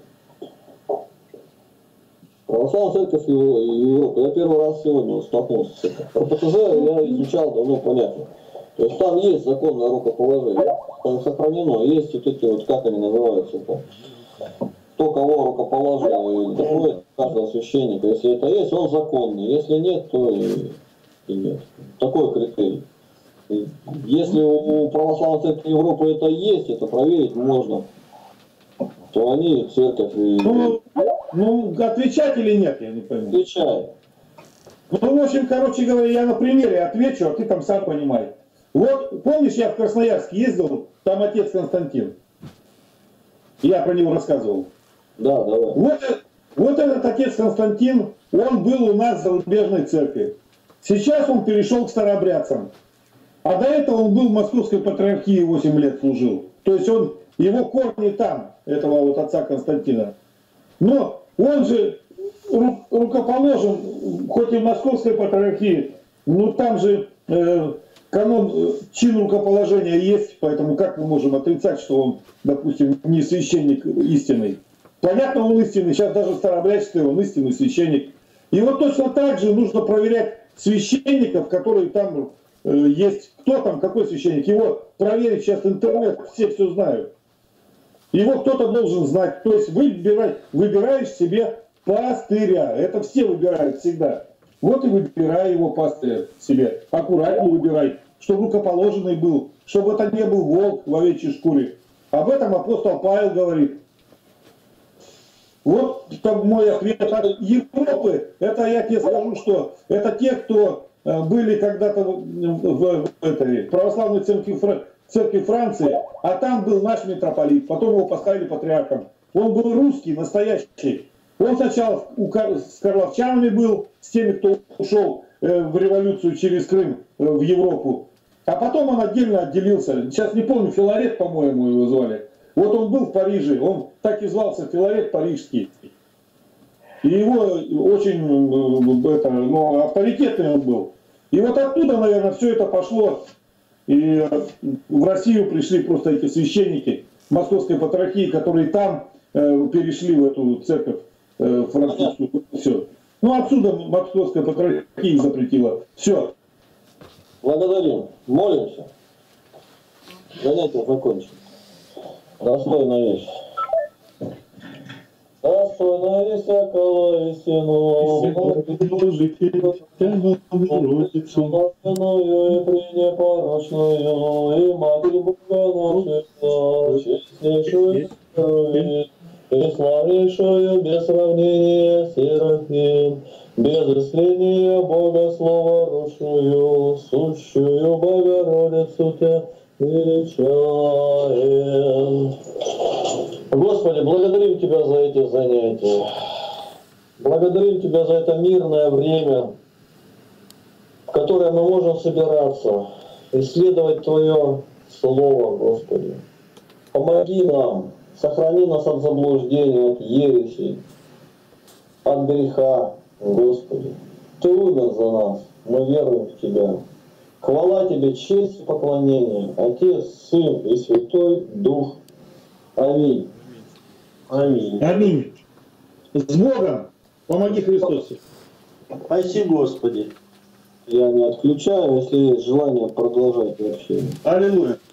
Православная церковь Европы. Я первый раз сегодня столкнулся с этим. эр пэ цэ зэ я изучал давно, понятно. То есть там есть законное рукоположение, там сохранено, есть вот эти вот, как они называются, там, кто кого рукоположил, и такое каждого священника. Если это есть, он законный. Если нет, то и, и нет. Такой критерий. Если у православной церкви Европы это есть, это проверить можно, то они церковь... Ну, ну, отвечать или нет, я не пойму. Отвечай. Ну, в общем, короче говоря, я на примере отвечу, а ты там сам понимаешь. Вот, помнишь, я в Красноярск ездил, там отец Константин. Я про него рассказывал. Да, давай. Вот, вот этот отец Константин, он был у нас в зарубежной церкви. Сейчас он перешел к старообрядцам. А до этого он был в Московской патриархии, восемь лет служил. То есть он, его корни там, этого вот отца Константина. Но он же рукоположен, хоть и в Московской патриархии, но там же э, канон, э, чин рукоположения есть, поэтому как мы можем отрицать, что он, допустим, не священник истинный? Понятно, он истинный, сейчас даже в старообрядчестве он истинный священник. И вот точно так же нужно проверять священников, которые там э, есть. Кто там, какой священник? Его проверить сейчас интернет, все все знают. Его кто-то должен знать. То есть выбирай, выбираешь себе пастыря. Это все выбирают всегда. Вот и выбирай его пастыря себе. Аккуратно выбирай, чтобы рукоположенный был, чтобы это не был волк в овечьей шкуре. Об этом апостол Павел говорит. Вот там мой ответ от Европы. Это я тебе скажу, что это те, кто были когда-то в, в, в этой православной церкви, церкви Франции, а там был наш митрополит, потом его поставили патриархом. Он был русский, настоящий. Он сначала у, с карловчанами был, с теми, кто ушел э, в революцию через Крым э, в Европу. А потом он отдельно отделился. Сейчас не помню, Филарет, по-моему, его звали. Вот он был в Париже, он так и звался, Филарет Парижский. И его очень это, ну, авторитетный он был. И вот оттуда, наверное, все это пошло. И в Россию пришли просто эти священники Московской патриархии, которые там э, перешли в эту церковь э, французскую. Все. Ну, отсюда Московская патриархия запретила. Все. Благодарим. Молимся. Занятие закончено. Достойная вещь. Раз. достойно всякого истину, и пренепорочную, и Матерь Бога нашего, честнейшую и славнейшую без сравнения Серафим, без исследия Бога словорушную, сущую Богородицу Тебя величаем. Господи, благодарим Тебя за эти занятия. Благодарим Тебя за это мирное время, в которое мы можем собираться, исследовать Твое Слово, Господи. Помоги нам, сохрани нас от заблуждения, от ереси, от греха, Господи. Ты умер за нас, мы веруем в Тебя. Хвала Тебе, честь и поклонение, Отец, Сын и Святой Дух. Аминь. Аминь. Аминь. С Богом. Помоги Христос. Спаси, Господи. Я не отключаю, если есть желание продолжать общение. Аллилуйя.